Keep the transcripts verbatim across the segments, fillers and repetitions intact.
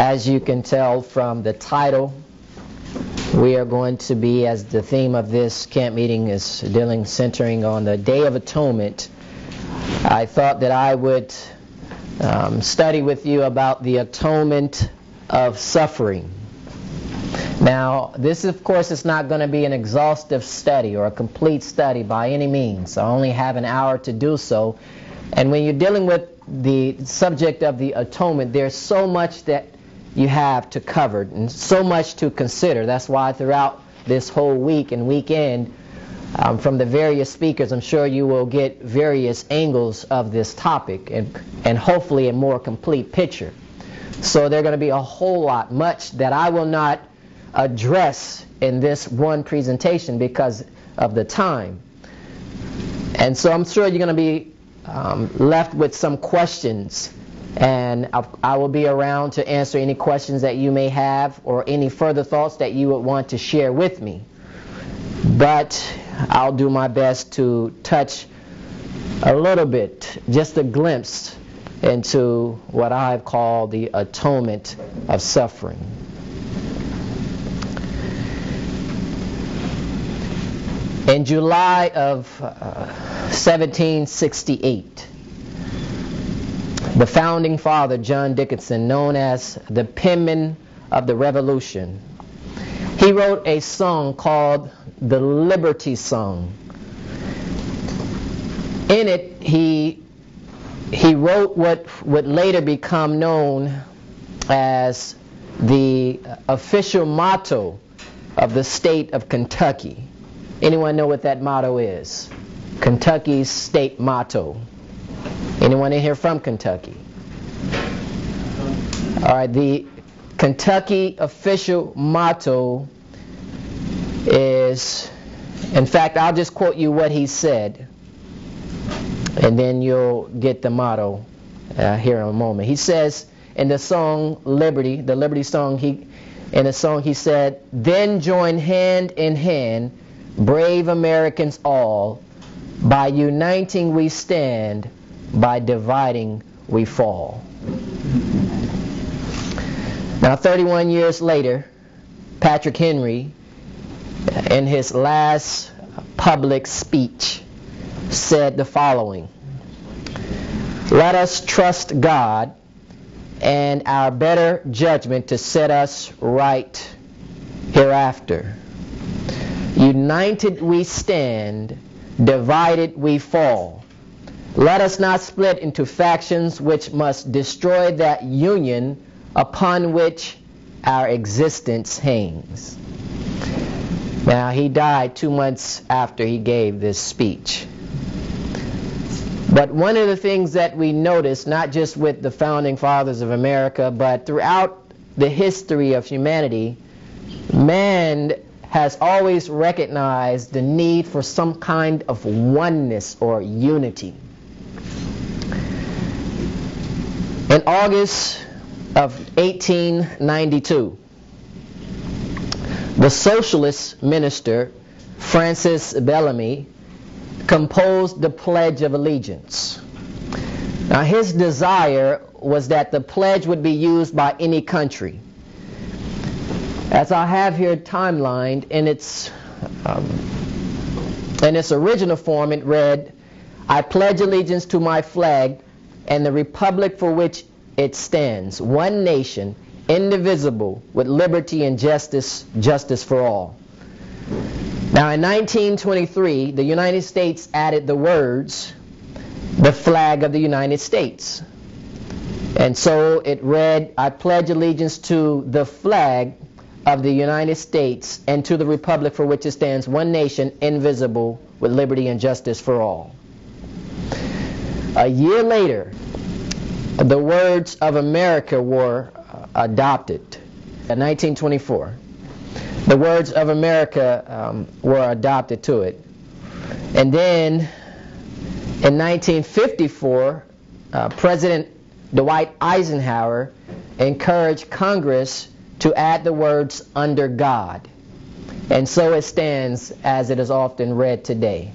As you can tell from the title, we are going to be, as the theme of this camp meeting is dealing, centering on the Day of Atonement. I thought that I would um, study with you about the atonement of suffering. Now, this of course is not going to be an exhaustive study or a complete study by any means. I only have an hour to do so. And when you're dealing with the subject of the atonement, there's so much that you have to cover and so much to consider. That's why throughout this whole week and weekend, um, from the various speakers, I'm sure you will get various angles of this topic and, and hopefully a more complete picture. So there's going to be a whole lot, much that I will not address in this one presentation because of the time. And so I'm sure you're going to be um, left with some questions, and I, I will be around to answer any questions that you may have or any further thoughts that you would want to share with me. But I'll do my best to touch a little bit, just a glimpse into what I've called the atonement of suffering. In July of uh, seventeen sixty-eight, the founding father, John Dickinson, known as the penman of the Revolution, he wrote a song called the Liberty Song. In it, he, he wrote what would later become known as the official motto of the state of Kentucky. Anyone know what that motto is? Kentucky's state motto. Anyone in here from Kentucky? All right, the Kentucky official motto is, in fact, I'll just quote you what he said, and then you'll get the motto uh, here in a moment. He says in the song Liberty, the Liberty song, he, in the song he said, "Then join hand in hand, brave Americans all, by uniting we stand, by dividing we fall." Now, thirty-one years later, Patrick Henry, in his last public speech, said the following: "Let us trust God and our better judgment to set us right hereafter. United we stand, divided we fall. Let us not split into factions which must destroy that union upon which our existence hangs." Now, he died two months after he gave this speech. But one of the things that we notice, not just with the founding fathers of America, but throughout the history of humanity, man has always recognized the need for some kind of oneness or unity. In August of eighteen ninety-two, the socialist minister Francis Bellamy composed the Pledge of Allegiance. Now, his desire was that the pledge would be used by any country. As I have here timelined, in its um, in its original form, it read, "I pledge allegiance to my flag and the republic for which it stands, one nation, indivisible, with liberty and justice, justice for all." Now, in nineteen twenty-three, the United States added the words, "the flag of the United States." And so it read, "I pledge allegiance to the flag of the United States and to the republic for which it stands, one nation, indivisible, with liberty and justice for all." A year later, the words of America were adopted. In nineteen twenty-four, the words of America um, were adopted to it. And then in nineteen fifty-four, uh, President Dwight Eisenhower encouraged Congress to add the words "under God." And so it stands as it is often read today.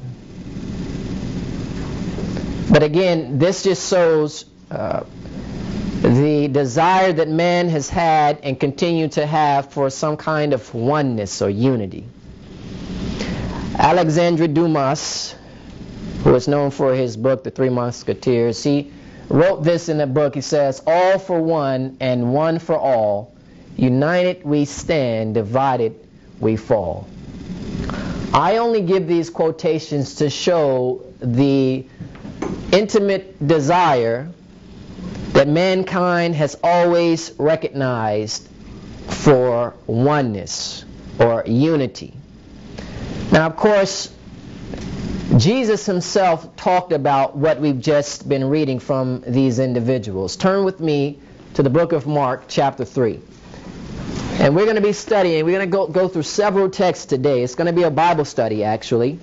But again, this just shows uh, the desire that man has had and continue to have for some kind of oneness or unity. Alexandre Dumas, who is known for his book, The Three Musketeers, he wrote this in the book. He says, "All for one and one for all, united we stand, divided we fall." I only give these quotations to show the intimate desire that mankind has always recognized for oneness or unity. Now, of course, Jesus himself talked about what we've just been reading from these individuals. Turn with me to the book of Mark, chapter three. And we're going to be studying, we're going to go, go through several texts today. It's going to be a Bible study, actually.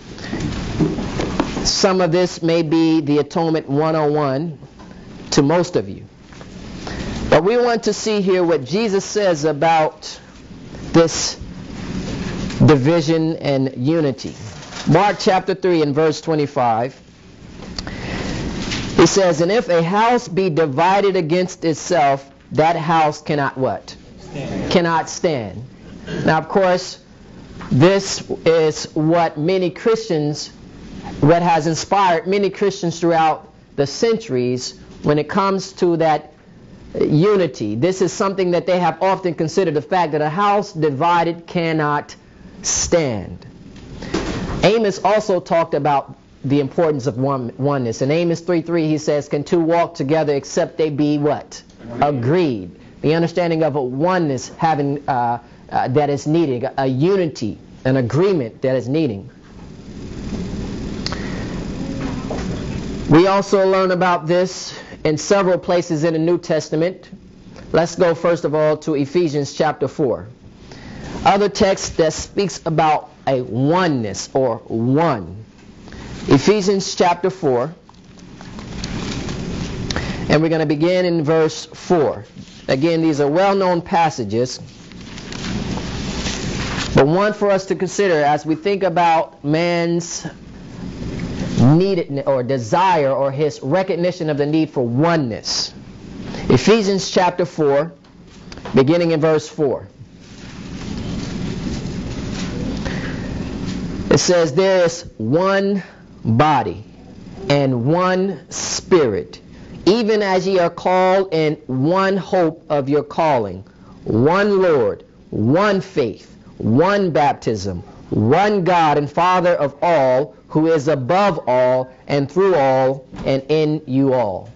Some of this may be the Atonement one oh one to most of you. But we want to see here what Jesus says about this division and unity. Mark chapter three and verse twenty-five. He says, "And if a house be divided against itself, that house cannot what? Stand. Cannot stand." Now, of course, this is what many Christians, what has inspired many Christians throughout the centuries when it comes to that unity. This is something that they have often considered, the fact that a house divided cannot stand. Amos also talked about the importance of one, oneness. In Amos three three he says, "Can two walk together except they be what? Agreed." Agreed. The understanding of a oneness having uh, uh, that is needed, a unity, an agreement that is needing. We also learn about this in several places in the New Testament. Let's go first of all to Ephesians chapter four. Other text that speaks about a oneness or one. Ephesians chapter four. And we're going to begin in verse four. Again, these are well-known passages, but one for us to consider as we think about man's need or desire or his recognition of the need for oneness. Ephesians chapter four, beginning in verse four. It says, "There is one body and one Spirit, even as ye are called in one hope of your calling, one Lord, one faith, one baptism, one God and Father of all, who is above all and through all and in you all."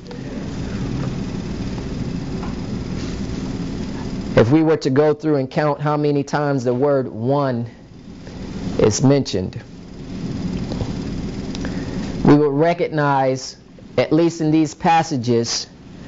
If we were to go through and count how many times the word one is mentioned, we will recognize, at least in these passages,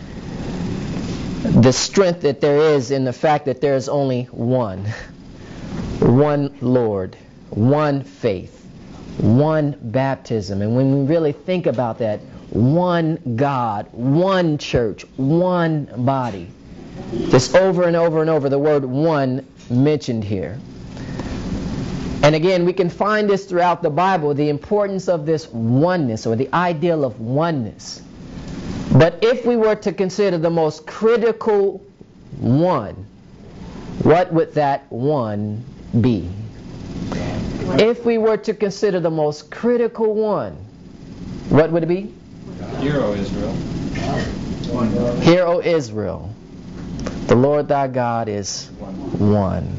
the strength that there is in the fact that there is only one. One Lord, one faith, one baptism. And when we really think about that, one God, one church, one body. Just over and over and over, the word one mentioned here. And again, we can find this throughout the Bible, the importance of this oneness or the ideal of oneness. But if we were to consider the most critical one, what would that one be? If we were to consider the most critical one, what would it be? Hear, O Israel. Hear, O Israel. The Lord thy God is one.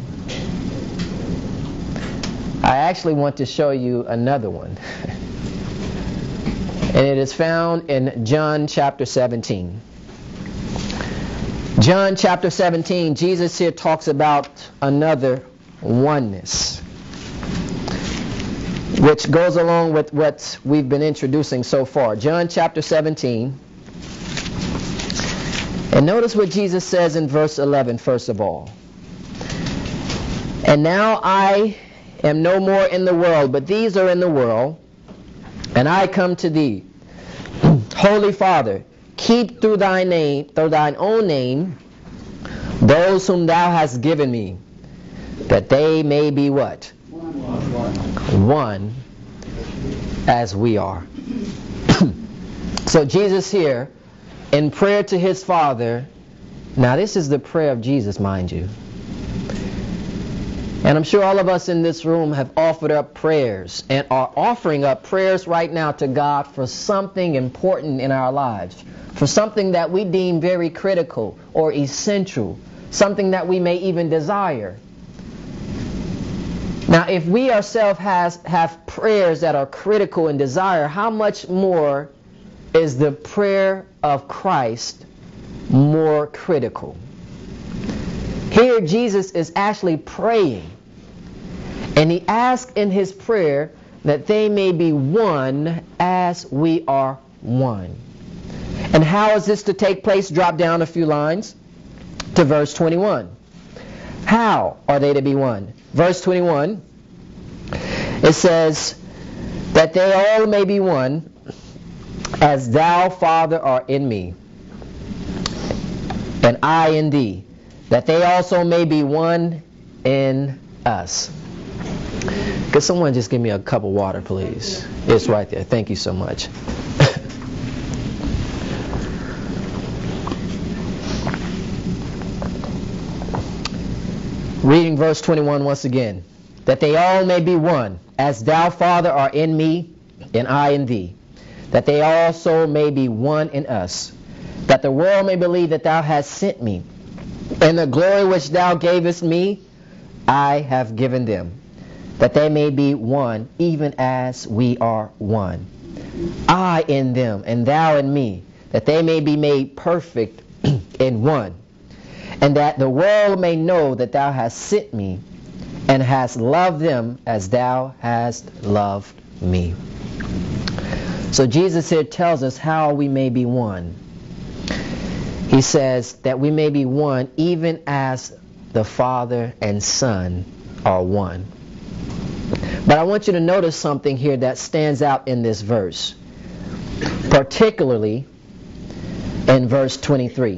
I actually want to show you another one. And it is found in John chapter seventeen. John chapter seventeen, Jesus here talks about another oneness, which goes along with what we've been introducing so far. John chapter seventeen. And notice what Jesus says in verse eleven, first of all. "And now I am no more in the world, but these are in the world, and I come to thee. Holy Father, keep through thy name, through thine own name, those whom thou hast given me, that they may be what? One, One as we are." So Jesus here in prayer to his Father. Now this is the prayer of Jesus, mind you. And I'm sure all of us in this room have offered up prayers and are offering up prayers right now to God for something important in our lives, for something that we deem very critical or essential, something that we may even desire. Now, if we ourselves has, have prayers that are critical and desire, how much more is the prayer of Christ more critical? Here Jesus is actually praying, and he asks in his prayer that they may be one as we are one. And how is this to take place? Drop down a few lines to verse twenty-one. How are they to be one? Verse twenty-one, it says that they all may be one as thou, Father, art in me, and I in thee, that they also may be one in us. Could someone just give me a cup of water, please? It's right there. Thank you so much. Reading verse twenty-one once again. That they all may be one, as thou, Father, art in me, and I in thee, that they also may be one in us, that the world may believe that thou hast sent me, and the glory which thou gavest me, I have given them, that they may be one, even as we are one. I in them, and thou in me, that they may be made perfect in one, and that the world may know that thou hast sent me, and hast loved them as thou hast loved me. So Jesus here tells us how we may be one. He says that we may be one even as the Father and Son are one. But I want you to notice something here that stands out in this verse, particularly in verse twenty-three.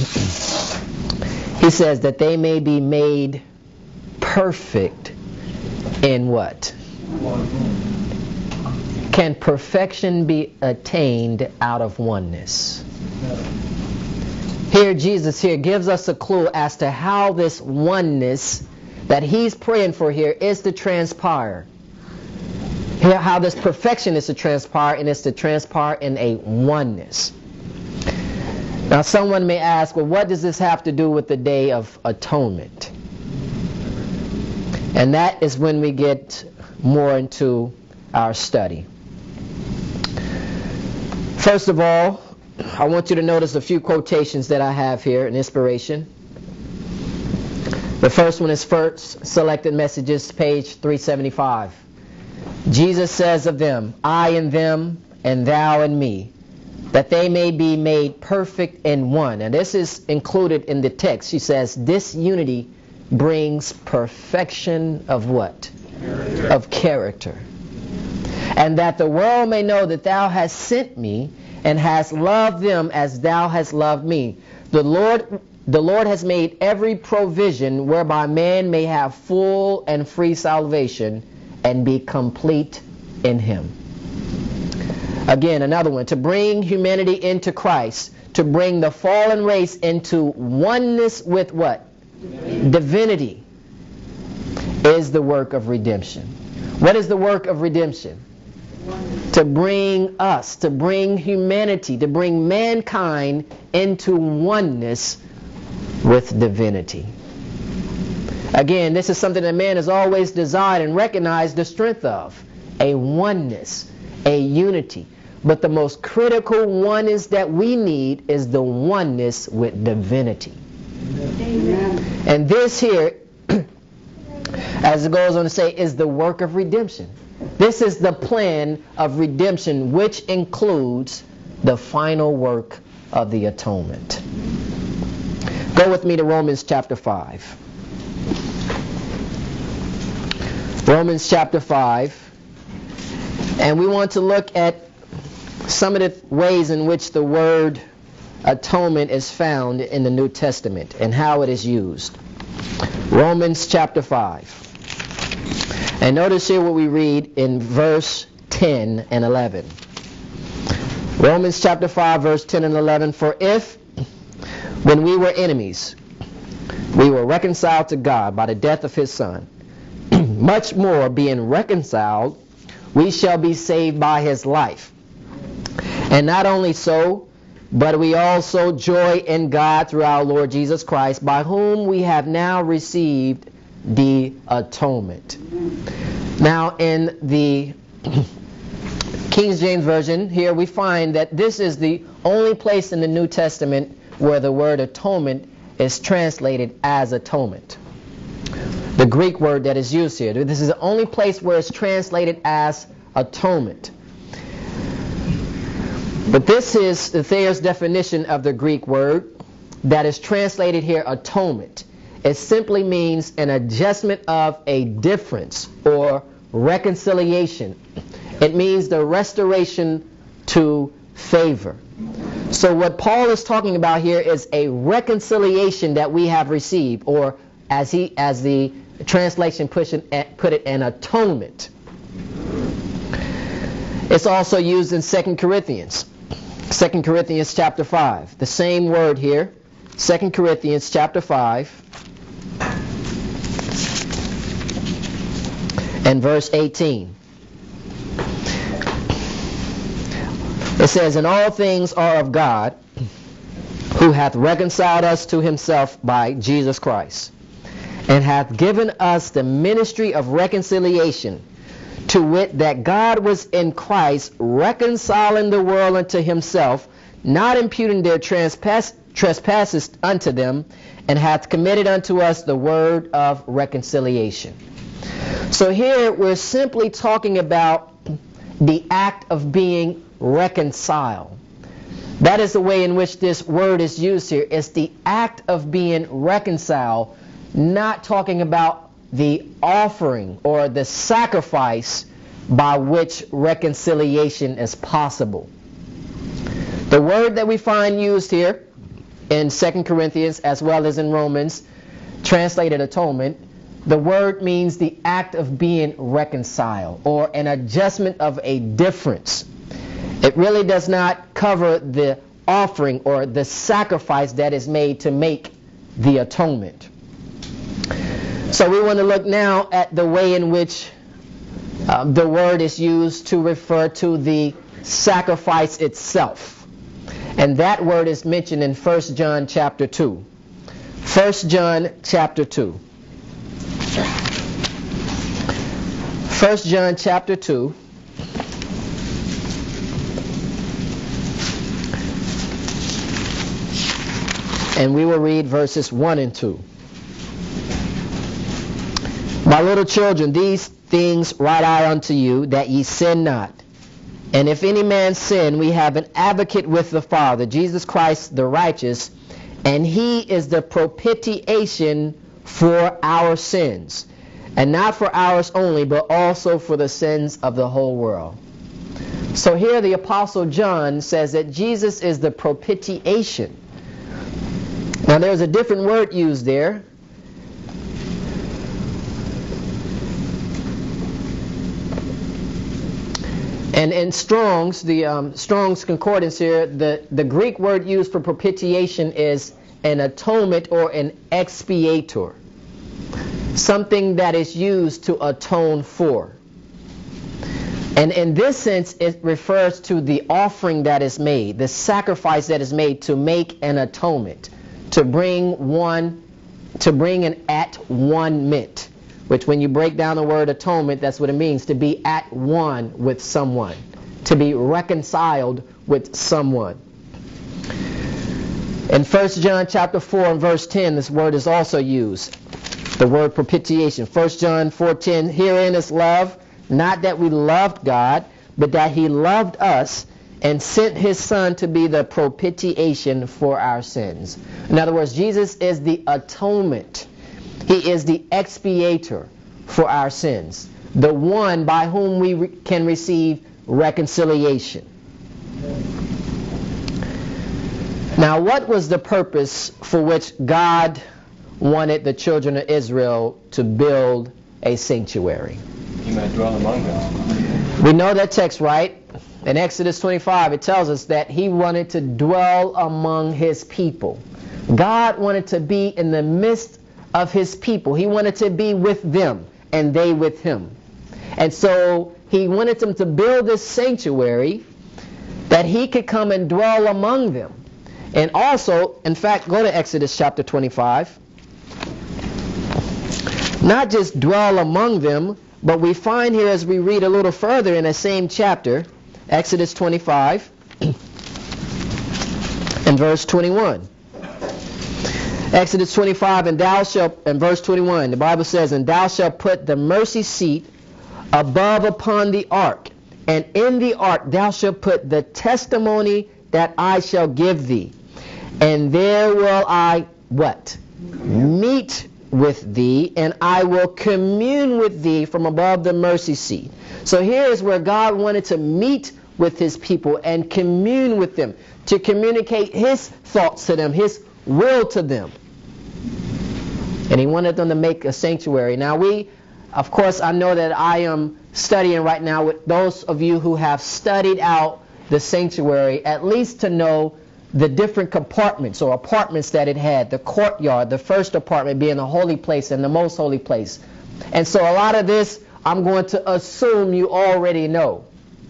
He says that they may be made perfect in what? Can perfection be attained out of oneness? Here Jesus here gives us a clue as to how this oneness that he's praying for here is to transpire. Here, how this perfection is to transpire, and it's to transpire in a oneness. Now someone may ask, well, what does this have to do with the Day of Atonement? And that is when we get more into our study. First of all, I want you to notice a few quotations that I have here in inspiration. The first one is First Selected Messages, page three seventy-five. Jesus says of them, I in them, and thou in me, that they may be made perfect in one. And this is included in the text. She says, this unity brings perfection of what? Character. Of character. And that the world may know that thou hast sent me, and hast loved them as thou hast loved me. The Lord, the Lord has made every provision whereby man may have full and free salvation and be complete in him. Again, another one. To bring humanity into Christ, to bring the fallen race into oneness with what? Divinity. Divinity is the work of redemption. What is the work of redemption? Oneness. To bring us, to bring humanity, to bring mankind into oneness with divinity. Again, this is something that man has always desired and recognized the strength of. A oneness, a unity. But the most critical oneness that we need is the oneness with divinity. Amen. And this here, as it goes on to say, is the work of redemption. This is the plan of redemption, which includes the final work of the atonement. Go with me to Romans chapter five. Romans chapter five. And we want to look at some of the ways in which the word atonement is found in the New Testament and how it is used. Romans chapter five. And notice here what we read in verse ten and eleven. Romans chapter five, verse ten and eleven. For if, when we were enemies, we were reconciled to God by the death of his Son, much more being reconciled, we shall be saved by his life. And not only so, but we also joy in God through our Lord Jesus Christ, by whom we have now received the atonement. Now in the King James Version, here we find that this is the only place in the New Testament where the word atonement is translated as atonement. The Greek word that is used here. This is the only place where it's translated as atonement. But this is the Thayer's definition of the Greek word that is translated here atonement. It simply means an adjustment of a difference or reconciliation. It means the restoration to favor. So what Paul is talking about here is a reconciliation that we have received, or as he, as the translation put it, put it, an atonement. It's also used in Second Corinthians. Second Corinthians chapter five. The same word here. Second Corinthians chapter five and verse eighteen. It says, and all things are of God, who hath reconciled us to himself by Jesus Christ, and hath given us the ministry of reconciliation, to wit, that God was in Christ reconciling the world unto himself, not imputing their trespass, trespasses unto them, and hath committed unto us the word of reconciliation. So here we're simply talking about the act of being reconciled. That is the way in which this word is used here. It's the act of being reconciled, not talking about the offering or the sacrifice by which reconciliation is possible. The word that we find used here in Second Corinthians as well as in Romans, translated atonement, the word means the act of being reconciled or an adjustment of a difference. It really does not cover the offering or the sacrifice that is made to make the atonement. So we want to look now at the way in which uh, the word is used to refer to the sacrifice itself. And that word is mentioned in First John chapter two. First John chapter two. First John chapter two. And we will read verses one and two. My little children, these things write I unto you, that ye sin not. And if any man sin, we have an advocate with the Father, Jesus Christ the righteous, and he is the propitiation for our sins. And not for ours only, but also for the sins of the whole world. So here the Apostle John says that Jesus is the propitiation. Now there's a different word used there. And in Strong's, the um, Strong's Concordance here, the, the Greek word used for propitiation is an atonement or an expiator. Something that is used to atone for. And in this sense, it refers to the offering that is made, the sacrifice that is made to make an atonement, to bring one, to bring an at-one-ment. Which when you break down the word atonement, that's what it means, to be at one with someone, to be reconciled with someone. In First John chapter four and verse ten, this word is also used, the word propitiation. First John four ten, herein is love, not that we loved God, but that he loved us and sent his Son to be the propitiation for our sins. In other words, Jesus is the atonement. He is the expiator for our sins, the one by whom we re- can receive reconciliation. Now, what was the purpose for which God wanted the children of Israel to build a sanctuary? He might dwell among them. We know that text, right? in Exodus twenty-five, it tells us that he wanted to dwell among his people. God wanted to be in the midst of his people. He wanted to be with them and they with him. And so he wanted them to build this sanctuary that he could come and dwell among them. And also, in fact, go to Exodus chapter twenty-five. Not just dwell among them, but we find here as we read a little further in the same chapter, Exodus twenty-five and verse twenty-one. Exodus twenty-five, and thou shalt, in verse twenty-one, the Bible says, and thou shalt put the mercy seat above upon the ark, and in the ark thou shalt put the testimony that I shall give thee. And there will I, what? Meet with thee, and I will commune with thee from above the mercy seat. So here is where God wanted to meet with his people and commune with them, to communicate his thoughts to them, his will to them. And he wanted them to make a sanctuary. Now we, of course, I know that I am studying right now with those of you who have studied out the sanctuary, at least to know the different compartments or apartments that it had. The courtyard, the first apartment being the holy place and the most holy place. And so a lot of this I'm going to assume you already know.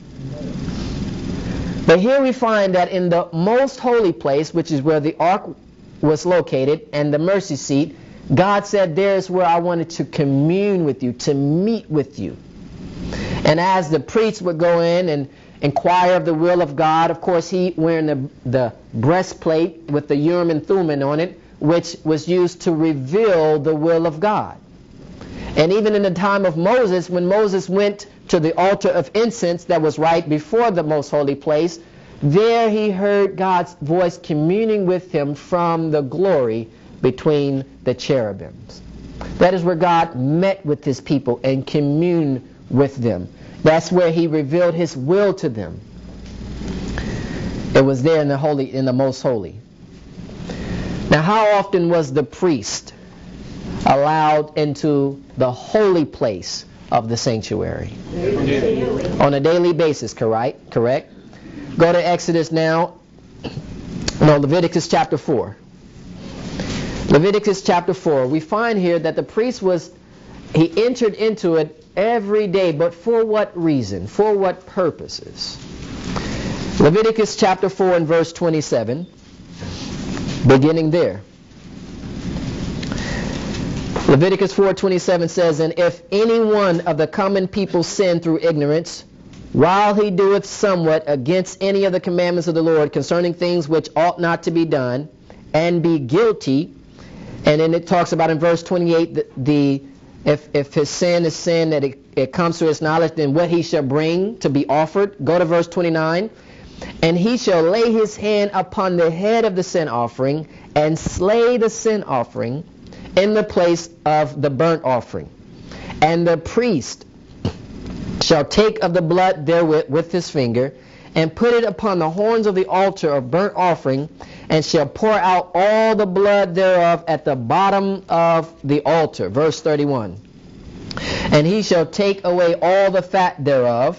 But here we find that in the most holy place, which is where the ark was located, and the mercy seat, God said, there's where I wanted to commune with you, to meet with you. And as the priest would go in and inquire of the will of God, of course he wearing the, the breastplate with the Urim and Thummim on it, which was used to reveal the will of God. And even in the time of Moses, when Moses went to the altar of incense that was right before the most holy place, there he heard God's voice communing with him from the glory between the cherubims. That is where God met with his people and communed with them. That's where he revealed his will to them. It was there in the holy, in the most holy. Now, how often was the priest allowed into the holy place of the sanctuary? Daily. On a daily basis, correct? Correct. Go to Exodus now. No, Leviticus chapter four. Leviticus chapter four. We find here that the priest was, he entered into it every day, but for what reason? For what purposes? Leviticus chapter four and verse twenty-seven, beginning there. Leviticus four twenty-seven says, and if any one of the common people sin through ignorance, while he doeth somewhat against any of the commandments of the Lord concerning things which ought not to be done, and be guilty, and then it talks about in verse twenty-eight, the, the if, if his sin is sin that it, it comes to his knowledge, then what he shall bring to be offered. Go to verse twenty-nine. And he shall lay his hand upon the head of the sin offering, and slay the sin offering in the place of the burnt offering. And the priest shall take of the blood therewith with his finger, and put it upon the horns of the altar of burnt offering, and shall pour out all the blood thereof at the bottom of the altar. Verse thirty-one. And he shall take away all the fat thereof,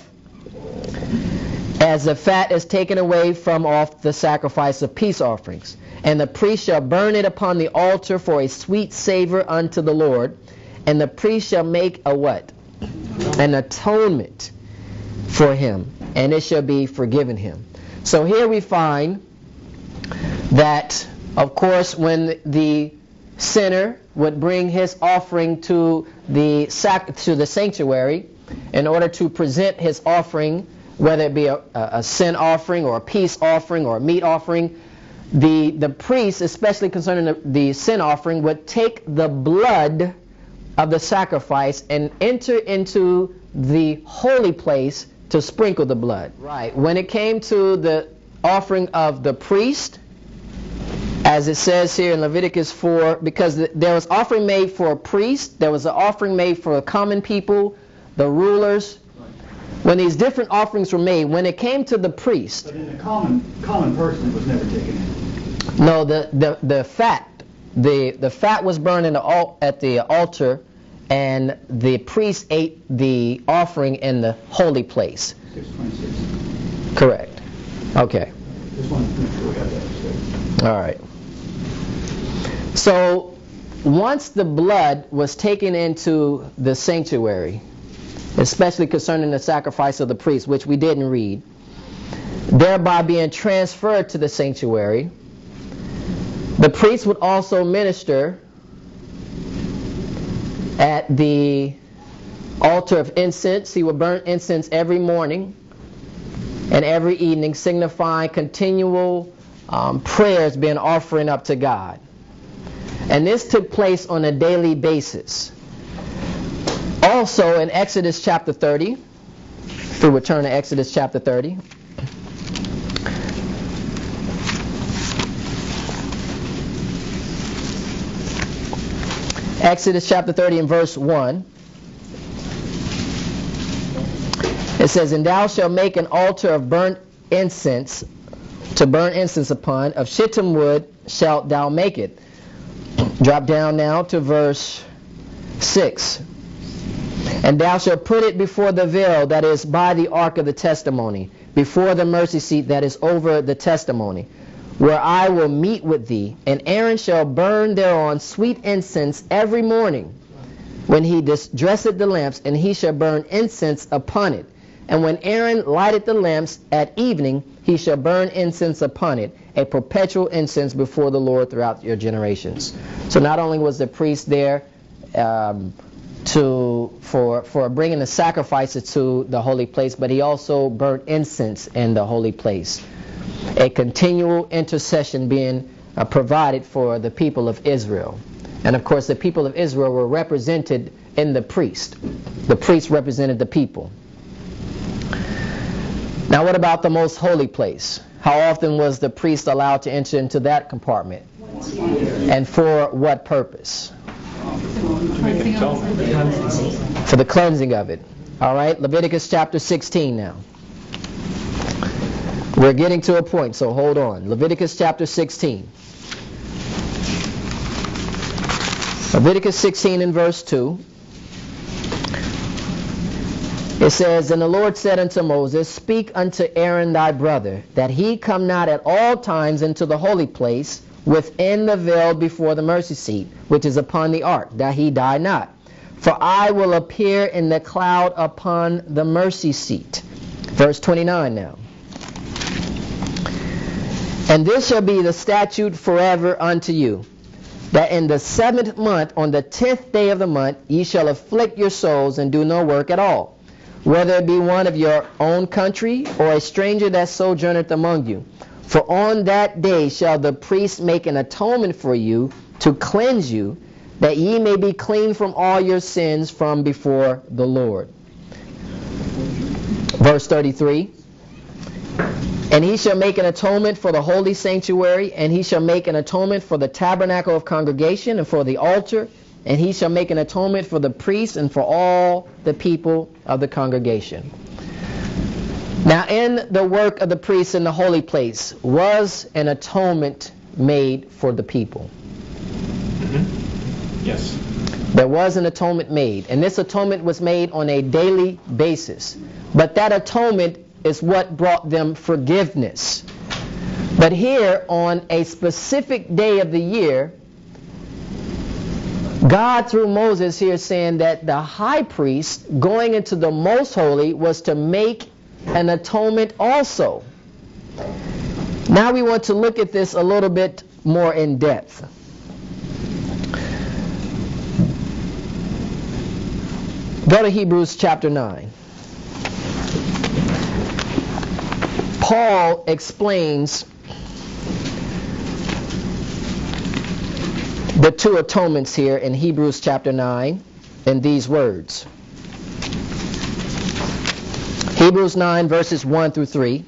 as the fat is taken away from off the sacrifice of peace offerings. And the priest shall burn it upon the altar for a sweet savor unto the Lord. And the priest shall make a what? An atonement for him, and it shall be forgiven him. So here we find that, of course, when the sinner would bring his offering to the sac- to the sanctuary in order to present his offering, whether it be a, a sin offering or a peace offering or a meat offering, the, the priest, especially concerning the, the sin offering, would take the blood of the sacrifice and enter into the holy place to sprinkle the blood. Right. When it came to the offering of the priest, as it says here in Leviticus four, because there was offering made for a priest, there was an offering made for the common people, the rulers. When these different offerings were made, when it came to the priest, but in the common common person, it was never taken in. No, the the the fat, the the fat was burned in the al- at the altar, and the priest ate the offering in the holy place. six twenty-six. Correct. Okay. Just wanted to make sure we have that straight. All right. So once the blood was taken into the sanctuary, especially concerning the sacrifice of the priest, which we didn't read, thereby being transferred to the sanctuary, the priest would also minister at the altar of incense. He would burn incense every morning and every evening, signifying continual um, prayers being offering up to God. And this took place on a daily basis. Also in Exodus chapter thirty, if we return to Exodus chapter thirty, Exodus chapter thirty and verse one, it says, "And thou shalt make an altar of burnt incense, to burn incense upon, of shittim wood shalt thou make it." Drop down now to verse six. "And thou shalt put it before the veil that is by the ark of the testimony, before the mercy seat that is over the testimony, where I will meet with thee. And Aaron shall burn thereon sweet incense every morning, when he dresseth the lamps, and he shall burn incense upon it. And when Aaron lighteth the lamps at evening, he shall burn incense upon it, a perpetual incense before the Lord throughout your generations." So not only was the priest there um, to for for bringing the sacrifices to the holy place, but he also burnt incense in the holy place. A continual intercession being uh, provided for the people of Israel. And of course the people of Israel were represented in the priest. The priest represented the people. Now what about the most holy place? How often was the priest allowed to enter into that compartment? And for what purpose? For the cleansing of it. Alright, Leviticus chapter sixteen now. We're getting to a point, so hold on. Leviticus chapter sixteen. Leviticus sixteen and verse two. It says, "And the Lord said unto Moses, Speak unto Aaron thy brother, that he come not at all times into the holy place, within the veil before the mercy seat, which is upon the ark, that he die not. For I will appear in the cloud upon the mercy seat." Verse twenty-nine now. "And this shall be the statute forever unto you, that in the seventh month, on the tenth day of the month, ye shall afflict your souls, and do no work at all, whether it be one of your own country, or a stranger that sojourneth among you. For on that day shall the priest make an atonement for you, to cleanse you, that ye may be clean from all your sins from before the Lord." Verse thirty-three. "And he shall make an atonement for the holy sanctuary, and he shall make an atonement for the tabernacle of congregation, and for the altar, and he shall make an atonement for the priests, and for all the people of the congregation." Now in the work of the priests in the holy place was an atonement made for the people. Mm-hmm. Yes. There was an atonement made, and this atonement was made on a daily basis. But that atonement is what brought them forgiveness. But here, on a specific day of the year, God through Moses here saying that the high priest going into the most holy was to make an atonement also. Now we want to look at this a little bit more in depth. Go to Hebrews chapter nine. Paul explains the two atonements here in Hebrews chapter nine in these words. Hebrews nine verses one through three.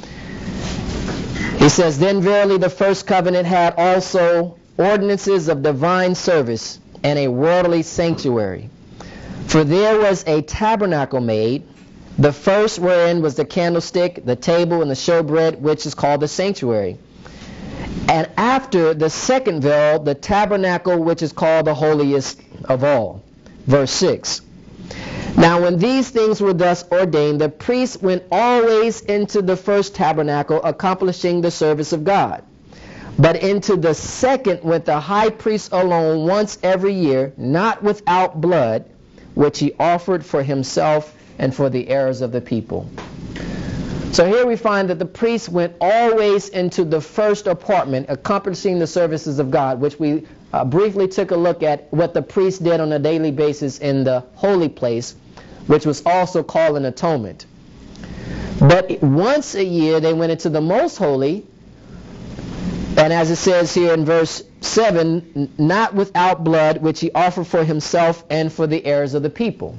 He says, "Then verily the first covenant had also ordinances of divine service and a worldly sanctuary. For there was a tabernacle made, the first wherein was the candlestick, the table, and the showbread, which is called the sanctuary. And after the second veil, the tabernacle, which is called the holiest of all." Verse six. Now when these things were thus ordained, the priest went always into the first tabernacle, accomplishing the service of God. But into the second went the high priest alone once every year, not without blood, which he offered for himself and for the errors of the people. So here we find that the priest went always into the first apartment, accomplishing the services of God, which we uh, briefly took a look at what the priest did on a daily basis in the holy place, which was also called an atonement. But once a year they went into the most holy, and as it says here in verse seven, not without blood, which he offered for himself and for the errors of the people.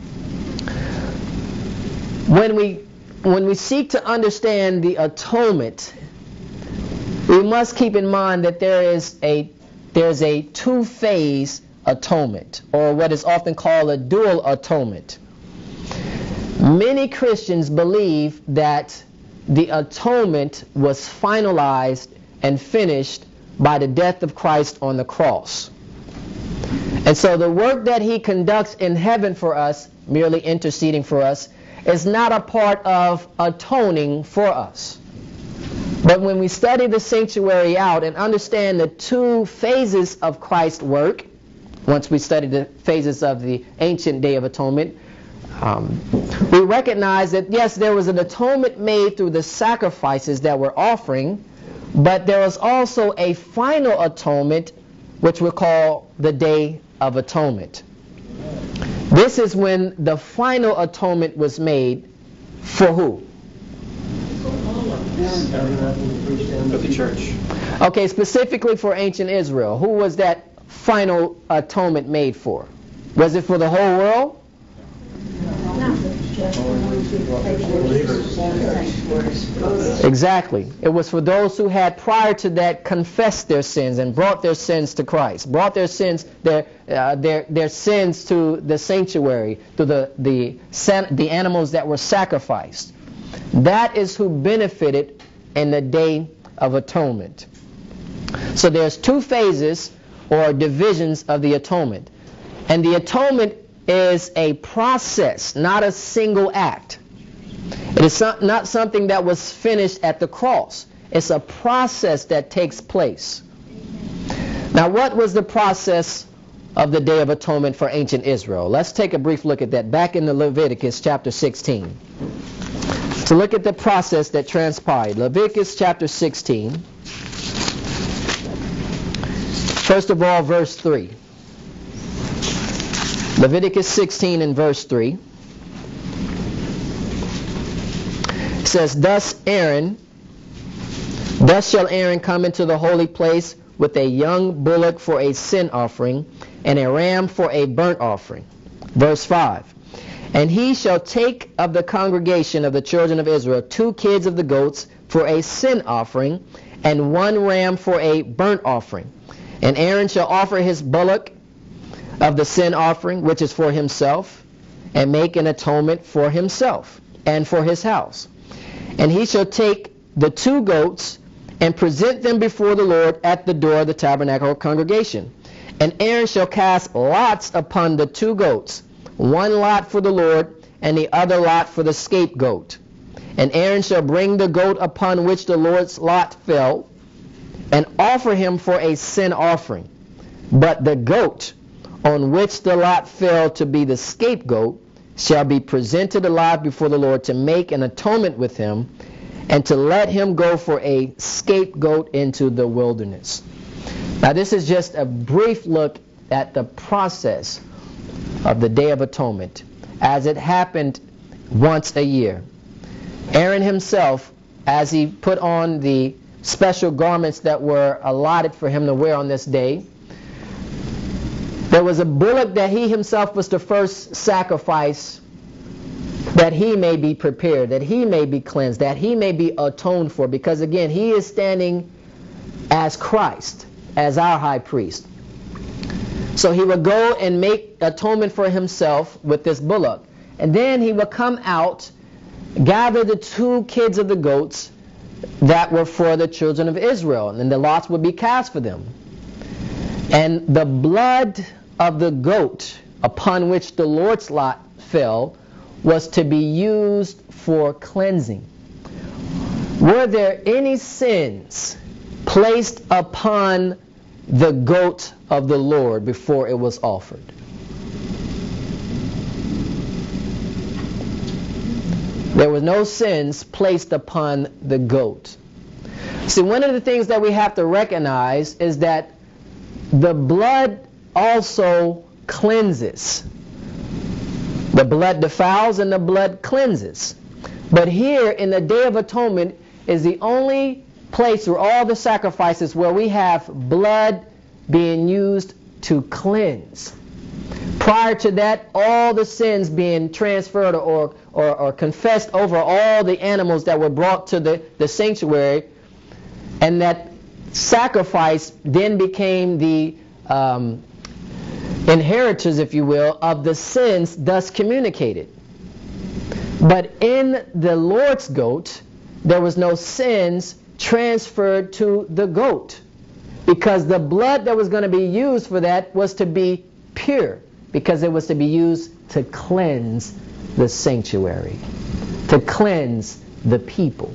When we when we seek to understand the atonement, we must keep in mind that there is a there's a two-phase atonement, or what is often called a dual atonement. Many Christians believe that the atonement was finalized and finished by the death of Christ on the cross. And so the work that he conducts in heaven for us, merely interceding for us, is not a part of atoning for us. But when we study the sanctuary out and understand the two phases of Christ's work, once we study the phases of the ancient Day of Atonement, um, we recognize that yes, there was an atonement made through the sacrifices that we're offering, but there was also a final atonement, which we call the Day of Atonement. This is when the final atonement was made for who? For the church. Okay, specifically for ancient Israel. Who was that final atonement made for? Was it for the whole world? Exactly. It was for those who had prior to that confessed their sins and brought their sins to Christ, brought their sins, their uh, their their sins to the sanctuary, to the the the animals that were sacrificed. That is who benefited in the Day of Atonement. So there's two phases or divisions of the atonement, and the atonement is a process, not a single act. It is not something that was finished at the cross. It's a process that takes place. Now, what was the process of the Day of Atonement for ancient Israel? Let's take a brief look at that back in the Leviticus chapter sixteen. To look at the process that transpired. Leviticus chapter sixteen. First of all, verse three. Leviticus sixteen and verse three. It says, Thus Aaron, thus shall Aaron come into the holy place with a young bullock for a sin offering, and a ram for a burnt offering. Verse five. And he shall take of the congregation of the children of Israel two kids of the goats for a sin offering, and one ram for a burnt offering. And Aaron shall offer his bullock of the sin offering, which is for himself, and make an atonement for himself and for his house. And he shall take the two goats and present them before the Lord at the door of the tabernacle congregation. And Aaron shall cast lots upon the two goats, one lot for the Lord, and the other lot for the scapegoat. And Aaron shall bring the goat upon which the Lord's lot fell, and offer him for a sin offering. But the goat on which the lot fell to be the scapegoat shall be presented alive before the Lord to make an atonement with him, and to let him go for a scapegoat into the wilderness. Now this is just a brief look at the process of the Day of Atonement as it happened once a year. Aaron himself, as he put on the special garments that were allotted for him to wear on this day, there was a bullock that he himself was to first sacrifice, that he may be prepared, that he may be cleansed, that he may be atoned for, because again, he is standing as Christ, as our high priest. So he would go and make atonement for himself with this bullock. And then he would come out, gather the two kids of the goats that were for the children of Israel, and then the lots would be cast for them. And the blood of the goat upon which the Lord's lot fell was to be used for cleansing. Were there any sins placed upon the goat of the Lord before it was offered? There were no sins placed upon the goat. See, one of the things that we have to recognize is that the blood also cleanses. The blood defiles and the blood cleanses. But here in the Day of Atonement is the only place through all the sacrifices where we have blood being used to cleanse. Prior to that, all the sins being transferred or, or, or confessed over all the animals that were brought to the, the sanctuary, and that sacrifice then became the um, inheritors, if you will, of the sins thus communicated. But in the Lord's goat, there was no sins transferred to the goat, because the blood that was going to be used for that was to be pure, because it was to be used to cleanse the sanctuary, to cleanse the people.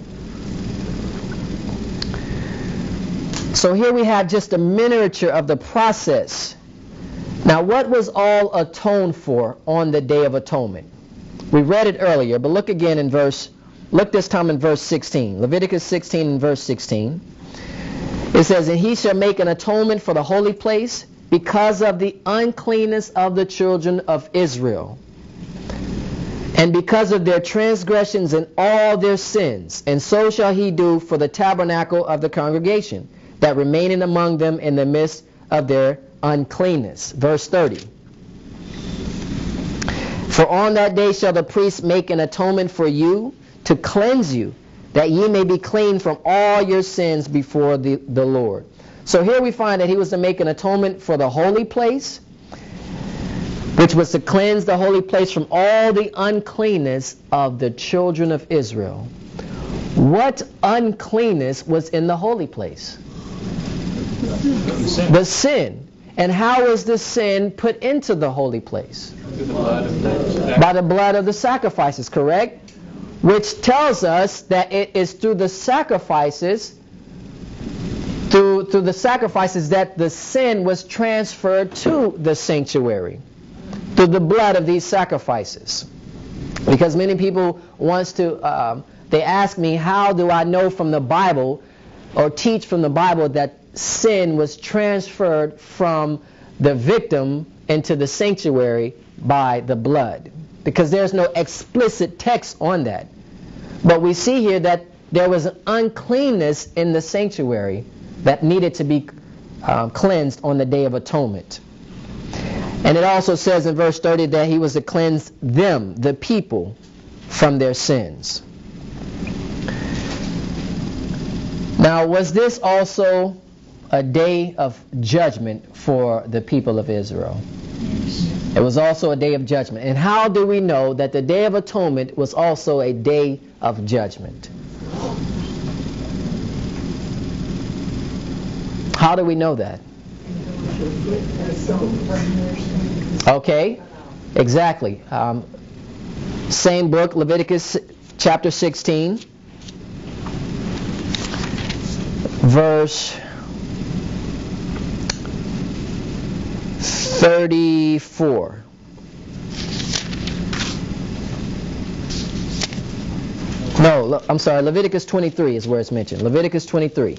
So here we have just a miniature of the process. Now, what was all atoned for on the Day of Atonement? We read it earlier, but look again in verse, look this time in verse sixteen. Leviticus sixteen and verse sixteen. It says, "And he shall make an atonement for the holy place because of the uncleanness of the children of Israel, and because of their transgressions and all their sins. And so shall he do for the tabernacle of the congregation, that remaineth among them in the midst of their uncleanness." Verse thirty. "For on that day shall the priest make an atonement for you to cleanse you, that ye may be clean from all your sins before the, the Lord." So here we find that he was to make an atonement for the holy place, which was to cleanse the holy place from all the uncleanness of the children of Israel. What uncleanness was in the holy place? The sin. The sin. And how was the sin put into the holy place? Through the blood of the By the blood of the sacrifices, correct? Which tells us that it is through the sacrifices, through, through the sacrifices that the sin was transferred to the sanctuary, through the blood of these sacrifices. Because many people wants to, um, they ask me, how do I know from the Bible or teach from the Bible that sin was transferred from the victim into the sanctuary by the blood? Because there's no explicit text on that. But we see here that there was an uncleanness in the sanctuary that needed to be uh, cleansed on the Day of Atonement. And it also says in verse thirty that he was to cleanse them, the people, from their sins. Now, was this also a day of judgment for the people of Israel? It was also a day of judgment. And how do we know that the Day of Atonement was also a day of judgment? How do we know that? Okay, exactly. Um, same book, Leviticus chapter sixteen, verse thirty-four. No, I'm sorry, Leviticus twenty-three is where it's mentioned. Leviticus twenty-three.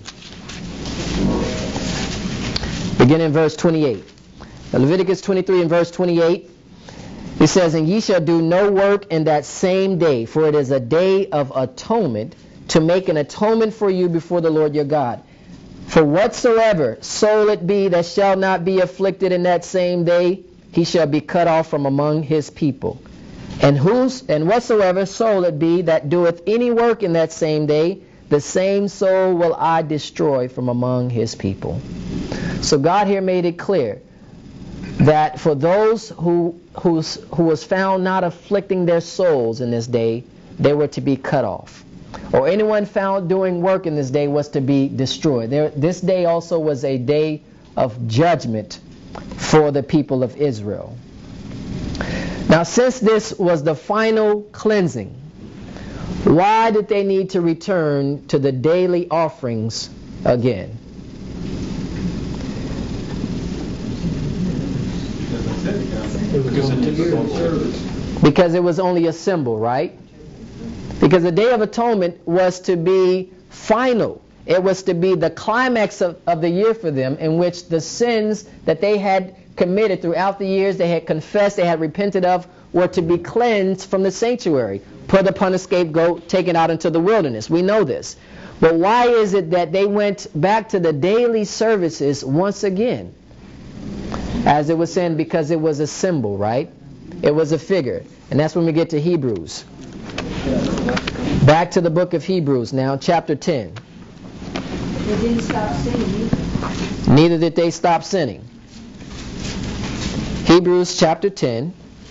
Beginning in verse twenty-eight. Now, Leviticus twenty-three and verse twenty-eight, it says, "And ye shall do no work in that same day, for it is a day of atonement, to make an atonement for you before the Lord your God. For whatsoever soul it be that shall not be afflicted in that same day, he shall be cut off from among his people. And whose and whatsoever soul it be that doeth any work in that same day, the same soul will I destroy from among his people." So God here made it clear that for those who who's, who was found not afflicting their souls in this day, they were to be cut off. Or anyone found doing work in this day was to be destroyed. There, this day also was a day of judgment for the people of Israel. Now, since this was the final cleansing, why did they need to return to the daily offerings again? Because it was only a symbol, right? Because the Day of Atonement was to be final. It was to be the climax of, of the year for them, in which the sins that they had committed throughout the years, they had confessed, they had repented of, were to be cleansed from the sanctuary, put upon a scapegoat, taken out into the wilderness. We know this. But why is it that they went back to the daily services once again? As it was saying, because it was a symbol, right? It was a figure. And that's when we get to Hebrews. Back to the book of Hebrews now, chapter ten. They didn't stop sinning either. Neither did they stop sinning. Hebrews chapter ten,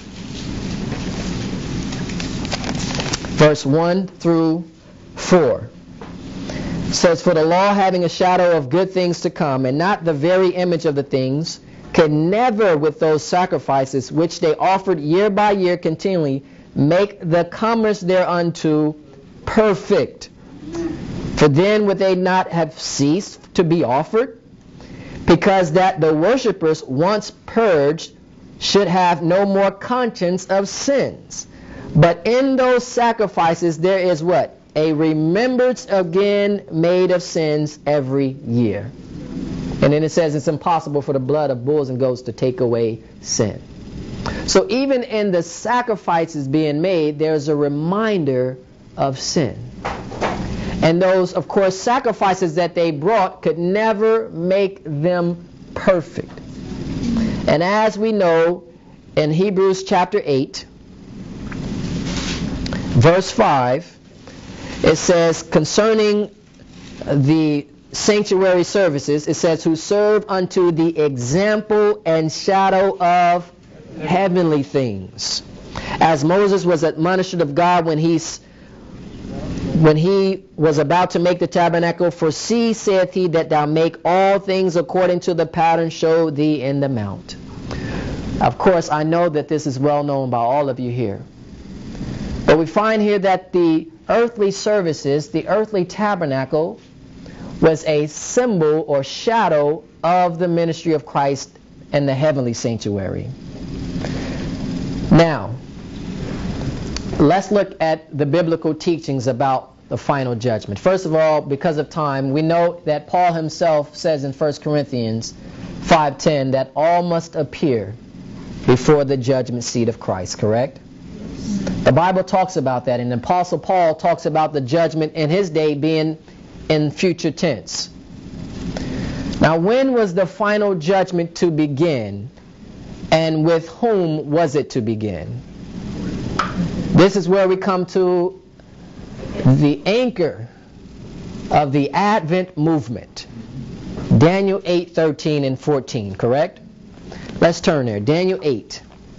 verse one through four. Says, "For the law, having a shadow of good things to come, and not the very image of the things, could never with those sacrifices which they offered year by year continually make the comers thereunto perfect. For then would they not have ceased to be offered? Because that the worshippers, once purged, should have no more conscience of sins. But in those sacrifices there is what? A remembrance again made of sins every year." And then it says it's impossible for the blood of bulls and goats to take away sin. So even in the sacrifices being made, there's a reminder of sin. And those, of course, sacrifices that they brought could never make them perfect. And as we know, in Hebrews chapter eight, verse five, it says concerning the sanctuary services, it says, "Who serve unto the example and shadow of heavenly things. As Moses was admonished of God when he's when he was about to make the tabernacle, for see, saith he, that thou make all things according to the pattern showed thee in the mount." Of course, I know that this is well known by all of you here. But we find here that the earthly services, the earthly tabernacle, was a symbol or shadow of the ministry of Christ and the heavenly sanctuary. Now, let's look at the biblical teachings about the final judgment. First of all, because of time, we know that Paul himself says in First Corinthians five ten that all must appear before the judgment seat of Christ, correct? The Bible talks about that, and the Apostle Paul talks about the judgment in his day being in future tense. Now, when was the final judgment to begin, and with whom was it to begin? This is where we come to the anchor of the Advent movement. Daniel eight thirteen and fourteen, correct? Let's turn there. Daniel eight.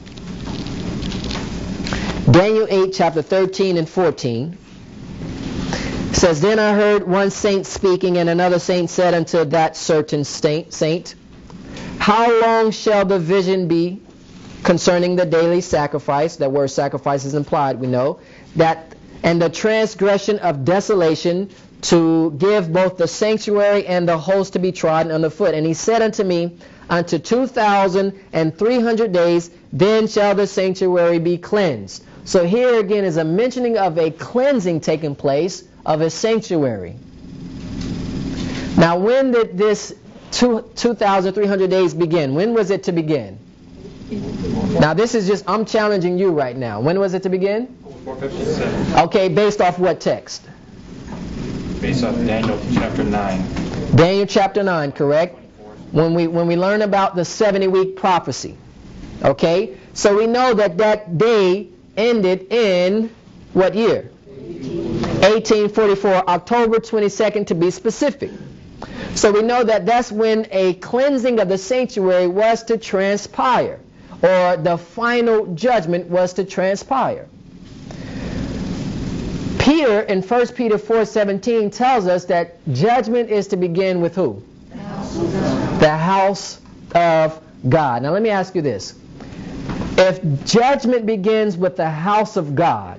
Daniel eight, chapter thirteen and fourteen. Says, "Then I heard one saint speaking, and another saint said unto that certain saint, How long shall the vision be concerning the daily sacrifice?" That word sacrifice is implied, we know. "That and the transgression of desolation, to give both the sanctuary and the host to be trodden underfoot. And he said unto me, Unto two thousand and three hundred days, then shall the sanctuary be cleansed." So here again is a mentioning of a cleansing taking place of a sanctuary. Now, when did this two thousand three hundred days begin? When was it to begin? Now, this is just, I'm challenging you right now. When was it to begin? four fifty-seven. Okay, based off what text? Based off Daniel chapter nine. Daniel chapter nine, correct? When we when we learn about the seventy-week prophecy. Okay? So we know that that day ended in what year? eighteen forty-four, October twenty-second to be specific. So we know that that's when a cleansing of the sanctuary was to transpire, or the final judgment was to transpire. Peter in First Peter four seventeen tells us that judgment is to begin with who? The house of God. Now let me ask you this. If judgment begins with the house of God,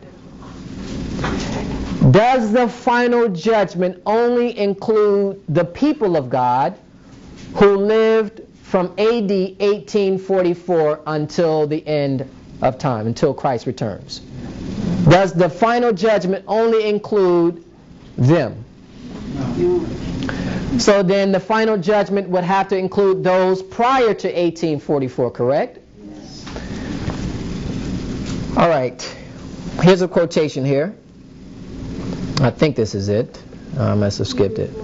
does the final judgment only include the people of God who lived from A D eighteen forty-four until the end of time, until Christ returns? Does the final judgment only include them? No. So then the final judgment would have to include those prior to eighteen forty-four, correct? Yes. All right. Here's a quotation here. I think this is it. I must have skipped it.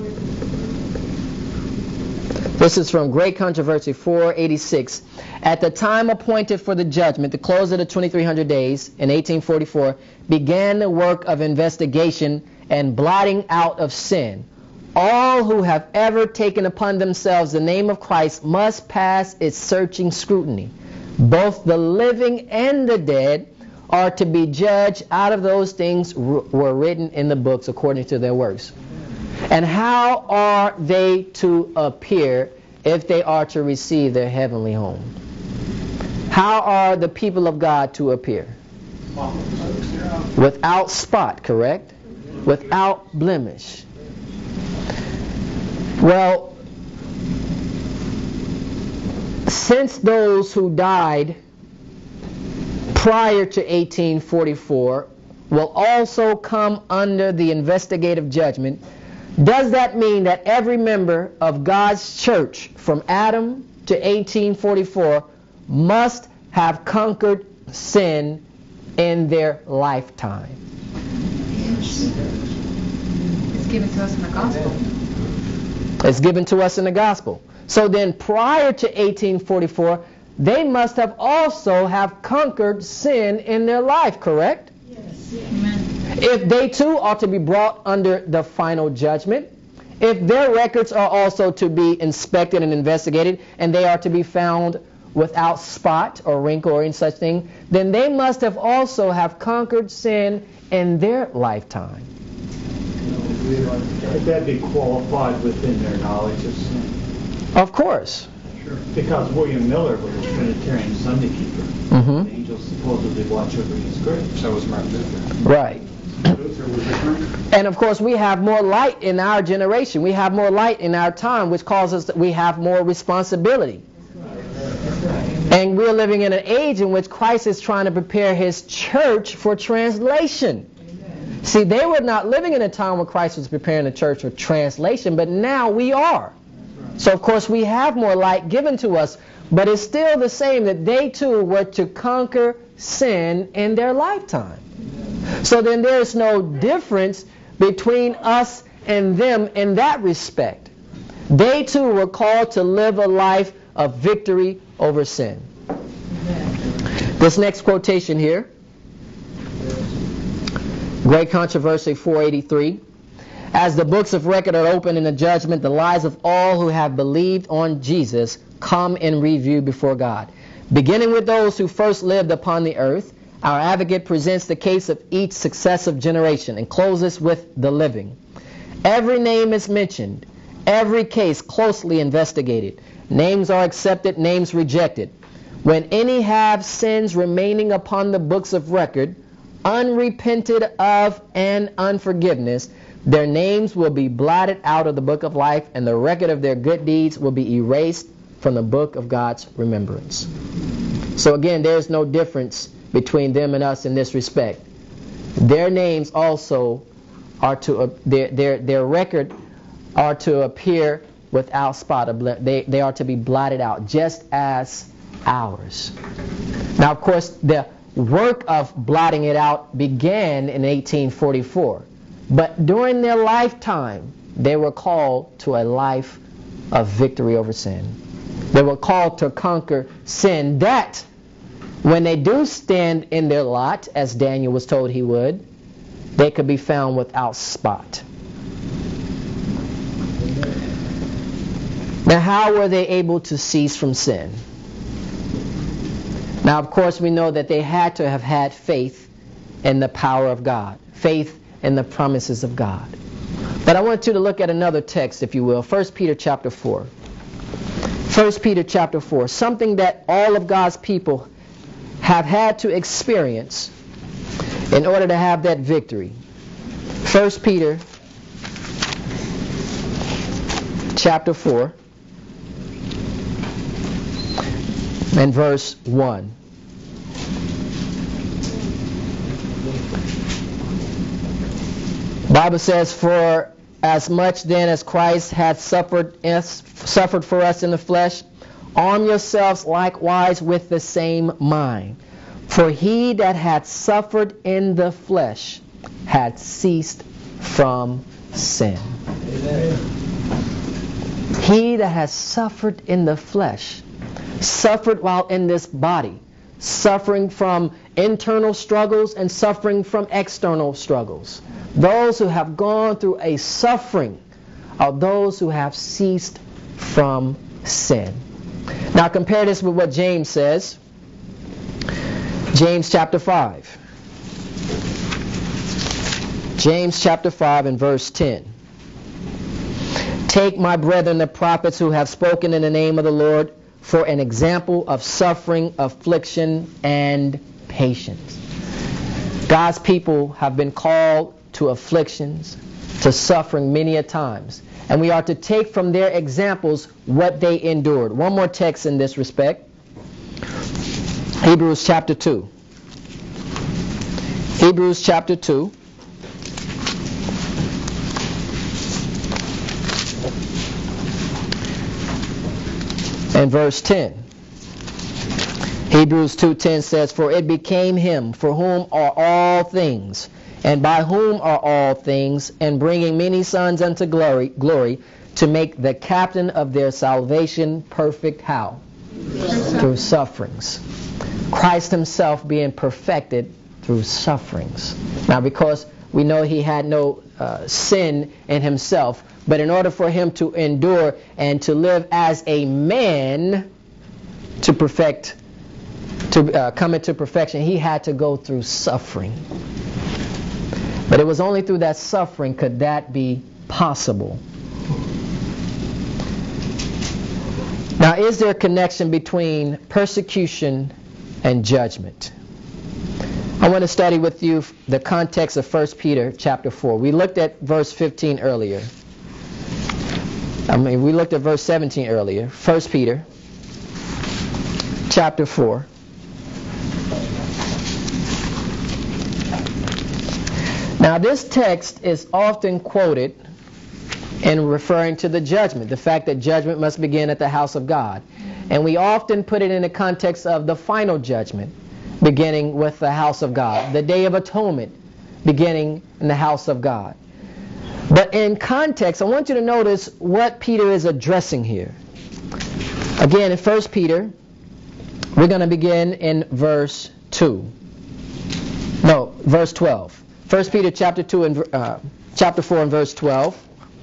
This is from Great Controversy four eighty-six. At the time appointed for the judgment, the close of the twenty-three hundred days in eighteen forty-four, began the work of investigation and blotting out of sin. All who have ever taken upon themselves the name of Christ must pass its searching scrutiny. Both the living and the dead are to be judged out of those things r- were written in the books according to their works. And how are they to appear if they are to receive their heavenly home? How are the people of God to appear? Without spot, correct? Without blemish. Well, since those who died prior to eighteen forty-four will also come under the investigative judgment, does that mean that every member of God's church from Adam to eighteen forty-four must have conquered sin in their lifetime? Yes. It's given to us in the gospel. It's given to us in the gospel. So then prior to eighteen forty-four, they must have also have conquered sin in their life, correct? Yes. Amen. If they too are to be brought under the final judgment, if their records are also to be inspected and investigated, and they are to be found without spot or wrinkle or any such thing, then they must have also have conquered sin in their lifetime. That'd be qualified within their knowledge of sin. Of course. Sure. Because William Miller was a Trinitarian Sunday keeper. Mm-hmm. The angels supposedly watch over his grave. So was Martin Luther. Right. Luther was different. And of course we have more light in our generation. We have more light in our time, which causes that we have more responsibility. And we're living in an age in which Christ is trying to prepare his church for translation. See, they were not living in a time when Christ was preparing the church for translation, but now we are. So of course we have more light given to us, but it's still the same that they too were to conquer sin in their lifetime. So then there's no difference between us and them in that respect. They too were called to live a life of victory over sin. This next quotation here, Great Controversy four eighty-three. As the books of record are opened in the judgment, the lives of all who have believed on Jesus come in review before God. Beginning with those who first lived upon the earth, our advocate presents the case of each successive generation and closes with the living. Every name is mentioned, every case closely investigated. Names are accepted, names rejected. When any have sins remaining upon the books of record, unrepented of and unforgiveness, their names will be blotted out of the book of life, and the record of their good deeds will be erased from the book of God's remembrance. So again, there's no difference between them and us in this respect. Their names also are to, uh, their, their, their record are to appear without spot. They, they are to be blotted out, just as ours. Now, of course, the work of blotting it out began in eighteen forty-four. But during their lifetime, they were called to a life of victory over sin. They were called to conquer sin, that when they do stand in their lot, as Daniel was told he would, they could be found without spot. Now, how were they able to cease from sin? Now, of course, we know that they had to have had faith in the power of God, faith in the promises of God. But I want you to look at another text, if you will, First Peter chapter four. First Peter chapter four, something that all of God's people have had to experience in order to have that victory. First Peter chapter four and verse one. The Bible says, "For as much then as Christ hath suffered, suffered for us in the flesh, arm yourselves likewise with the same mind. For he that hath suffered in the flesh hath ceased from sin." Amen. He that has suffered in the flesh, suffered while in this body, suffering from internal struggles and suffering from external struggles. Those who have gone through a suffering are those who have ceased from sin. Now compare this with what James says. James chapter five. James chapter five and verse ten. "Take, my brethren, the prophets who have spoken in the name of the Lord for an example of suffering, affliction, and patience." God's people have been called to afflictions, to suffering many a times. And we are to take from their examples what they endured. One more text in this respect. Hebrews chapter two. Hebrews chapter two. And verse ten. Hebrews two ten says, "For it became him for whom are all things, and by whom are all things, and bringing many sons unto glory, glory, to make the captain of their salvation perfect." How? Through sufferings. Christ himself being perfected through sufferings. Now, because we know he had no uh, sin in himself, but in order for him to endure and to live as a man to perfect, to uh, come into perfection, he had to go through suffering. But it was only through that suffering could that be possible. Now, is there a connection between persecution and judgment? I want to study with you the context of First Peter chapter four. We looked at verse fifteen earlier. I mean, we looked at verse seventeen earlier. First Peter chapter four. Now, this text is often quoted in referring to the judgment, the fact that judgment must begin at the house of God. And we often put it in the context of the final judgment, beginning with the house of God, the Day of Atonement, beginning in the house of God. But in context, I want you to notice what Peter is addressing here. Again, in First Peter, we're going to begin in verse two. No, verse twelve. First Peter chapter two and uh, chapter four and verse twelve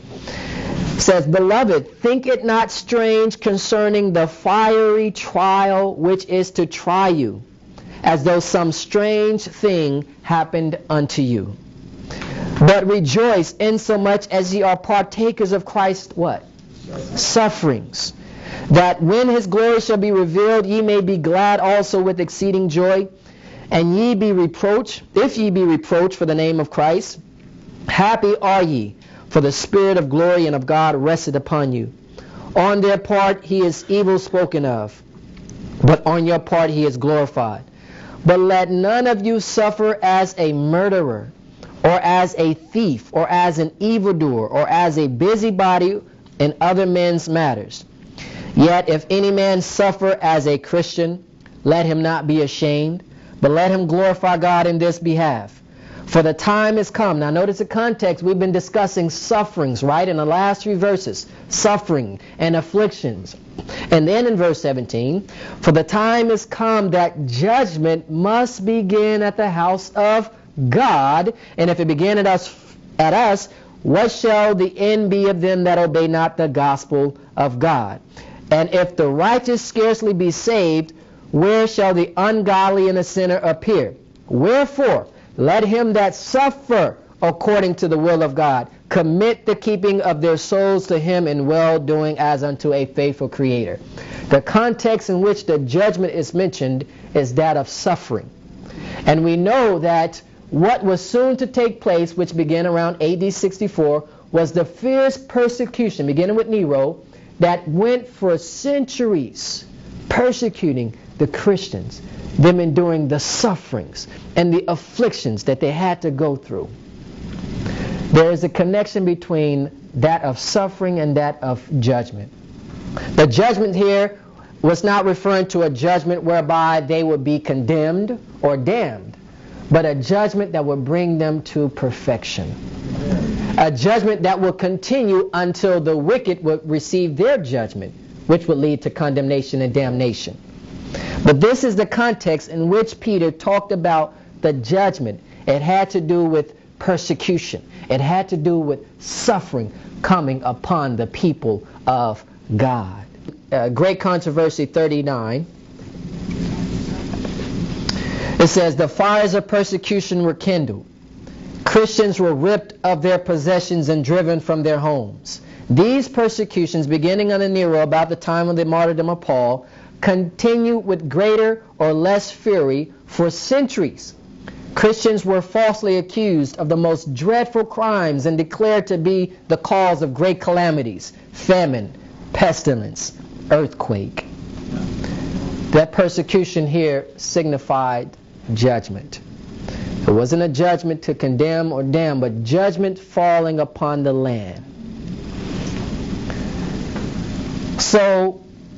says, "Beloved, think it not strange concerning the fiery trial which is to try you, as though some strange thing happened unto you. But rejoice insomuch as ye are partakers of Christ's" what? Sufferings. "That when his glory shall be revealed, ye may be glad also with exceeding joy. And ye be reproached, if ye be reproached for the name of Christ, happy are ye, for the Spirit of glory and of God rested upon you. On their part he is evil spoken of, but on your part he is glorified. But let none of you suffer as a murderer, or as a thief, or as an evildoer, or as a busybody in other men's matters. Yet if any man suffer as a Christian, let him not be ashamed, but let him glorify God in this behalf. For the time is come." Now notice the context. We've been discussing sufferings, right? In the last three verses. Suffering and afflictions. And then in verse seventeen, "For the time is come that judgment must begin at the house of God. And if it begin at us, at us, what shall the end be of them that obey not the gospel of God? And if the righteous scarcely be saved, where shall the ungodly and the sinner appear? Wherefore, let him that suffer according to the will of God commit the keeping of their souls to him in well-doing as unto a faithful Creator." The context in which the judgment is mentioned is that of suffering. And we know that what was soon to take place, which began around A D sixty-four, was the fierce persecution, beginning with Nero, that went for centuries persecuting the Christians, them enduring the sufferings and the afflictions that they had to go through. There is a connection between that of suffering and that of judgment. The judgment here was not referring to a judgment whereby they would be condemned or damned, but a judgment that would bring them to perfection. A judgment that will continue until the wicked would receive their judgment, which would lead to condemnation and damnation. But this is the context in which Peter talked about the judgment. It had to do with persecution. It had to do with suffering coming upon the people of God. Uh, Great Controversy thirty-nine. It says, the fires of persecution were kindled. Christians were ripped of their possessions and driven from their homes. These persecutions, beginning under Nero about the time of the martyrdom of Paul, continued with greater or less fury for centuries. Christians were falsely accused of the most dreadful crimes and declared to be the cause of great calamities, famine, pestilence, earthquake. That persecution here signified judgment. It wasn't a judgment to condemn or damn, but judgment falling upon the land. So,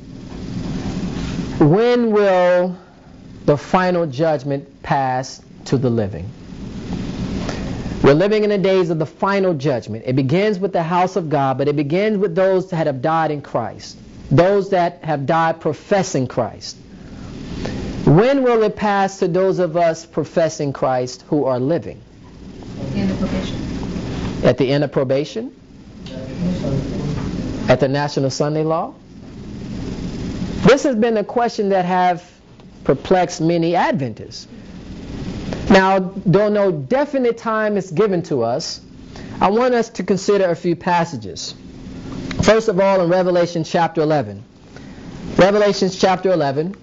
when will the final judgment pass to the living? We're living in the days of the final judgment. It begins with the house of God, but it begins with those that have died in Christ, those that have died professing Christ. When will it pass to those of us professing Christ who are living? At the end of probation. At the end of probation? At the National Sunday Law? This has been a question that have perplexed many Adventists. Now, though no definite time is given to us, I want us to consider a few passages. First of all, in Revelation chapter eleven. Revelation chapter eleven.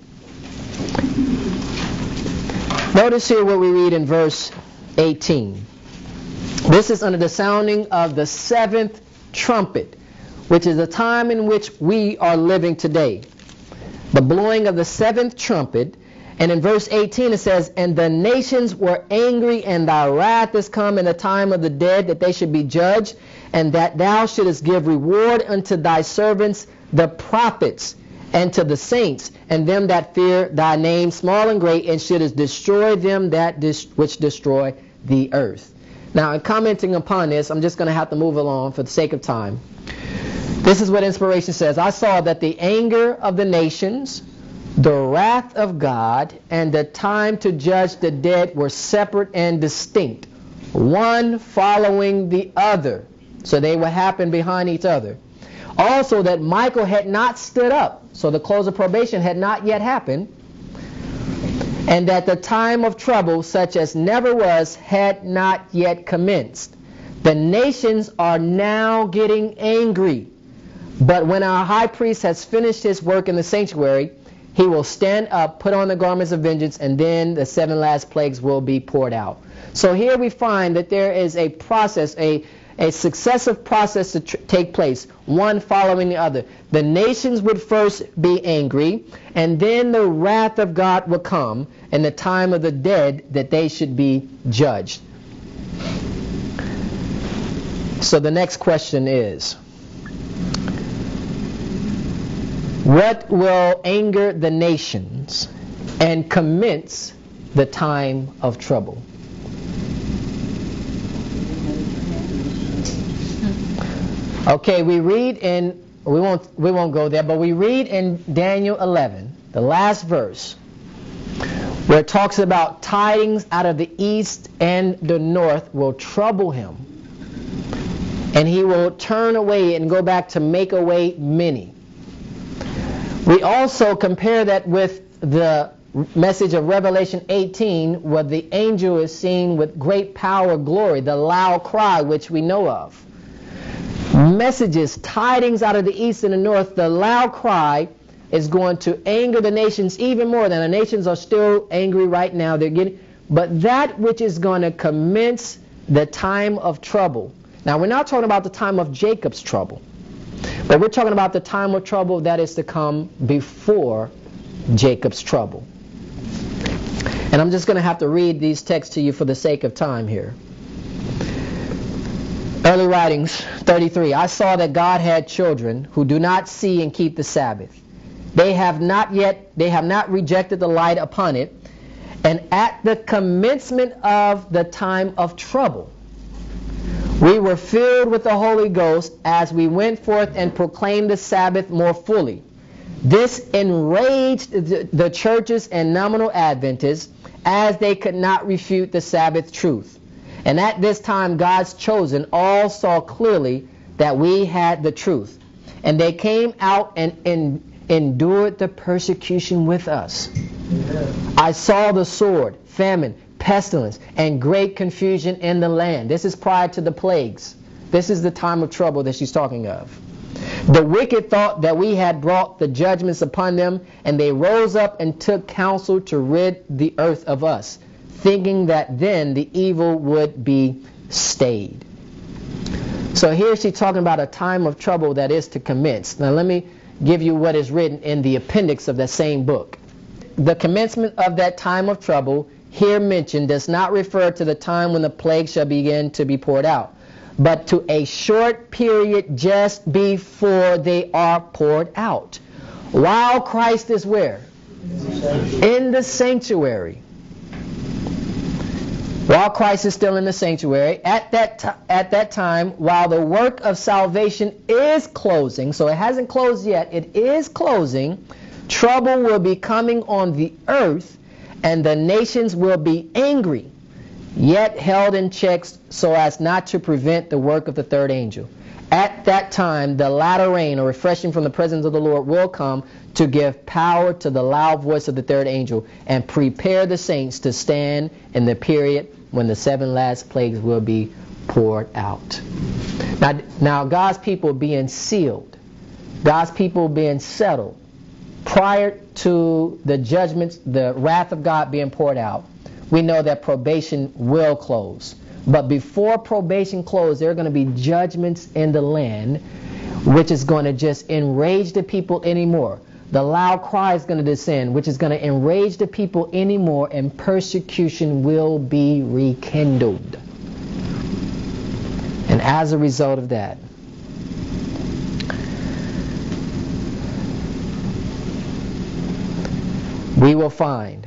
Notice here what we read in verse eighteen. This is under the sounding of the seventh trumpet, which is the time in which we are living today. The blowing of the seventh trumpet. And in verse eighteen it says, and the nations were angry, and thy wrath is come in the time of the dead, that they should be judged, and that thou shouldest give reward unto thy servants, the prophets, and to the saints, and them that fear thy name, small and great, and shouldest destroy them that dis- which destroy the earth. Now, in commenting upon this, I'm just going to have to move along for the sake of time. This is what inspiration says. I saw that the anger of the nations, the wrath of God, and the time to judge the dead were separate and distinct, one following the other. So they would happen behind each other. Also that Michael had not stood up, so the close of probation had not yet happened, and that the time of trouble, such as never was, had not yet commenced. The nations are now getting angry, but when our high priest has finished his work in the sanctuary, he will stand up, put on the garments of vengeance, and then the seven last plagues will be poured out. So here we find that there is a process, a A successive process to tr- take place, one following the other. The nations would first be angry, and then the wrath of God would come, and the time of the dead that they should be judged. So the next question is, what will anger the nations and commence the time of trouble? Okay, we read in, we won't we won't go there, but we read in Daniel eleven, the last verse, where it talks about tidings out of the east and the north will trouble him, and he will turn away and go back to make away many. We also compare that with the message of Revelation eighteen, where the angel is seen with great power, glory, the loud cry which we know of. Messages, tidings out of the east and the north, the loud cry is going to anger the nations even more. Now the nations are still angry right now. They're getting, but that which is going to commence the time of trouble. Now we're not talking about the time of Jacob's trouble, but we're talking about the time of trouble that is to come before Jacob's trouble. And I'm just going to have to read these texts to you for the sake of time here. Early Writings thirty-three. I saw that God had children who do not see and keep the Sabbath. They have not yet, they have not rejected the light upon it. And at the commencement of the time of trouble, we were filled with the Holy Ghost as we went forth and proclaimed the Sabbath more fully. This enraged the, the churches and nominal Adventists, as they could not refute the Sabbath truth. And at this time God's chosen all saw clearly that we had the truth. And they came out and, and endured the persecution with us. Amen. I saw the sword, famine, pestilence, and great confusion in the land. This is prior to the plagues. This is the time of trouble that she's talking of. The wicked thought that we had brought the judgments upon them, and they rose up and took counsel to rid the earth of us, thinking that then the evil would be stayed. So here she's talking about a time of trouble that is to commence. Now let me give you what is written in the appendix of that same book. The commencement of that time of trouble here mentioned does not refer to the time when the plague shall begin to be poured out, but to a short period just before they are poured out. While Christ is where? In the sanctuary. While Christ is still in the sanctuary, at that, t- at that time, while the work of salvation is closing, so it hasn't closed yet, it is closing, trouble will be coming on the earth, and the nations will be angry, yet held in check so as not to prevent the work of the third angel. At that time, the latter rain, or refreshing from the presence of the Lord, will come to give power to the loud voice of the third angel and prepare the saints to stand in the period when the seven last plagues will be poured out. Now, now God's people being sealed, God's people being settled, prior to the judgments, the wrath of God being poured out, we know that probation will close. But before probation closes, there are going to be judgments in the land, which is going to just enrage the people anymore. The loud cry is going to descend, which is going to enrage the people anymore, and persecution will be rekindled. And as a result of that, we will find,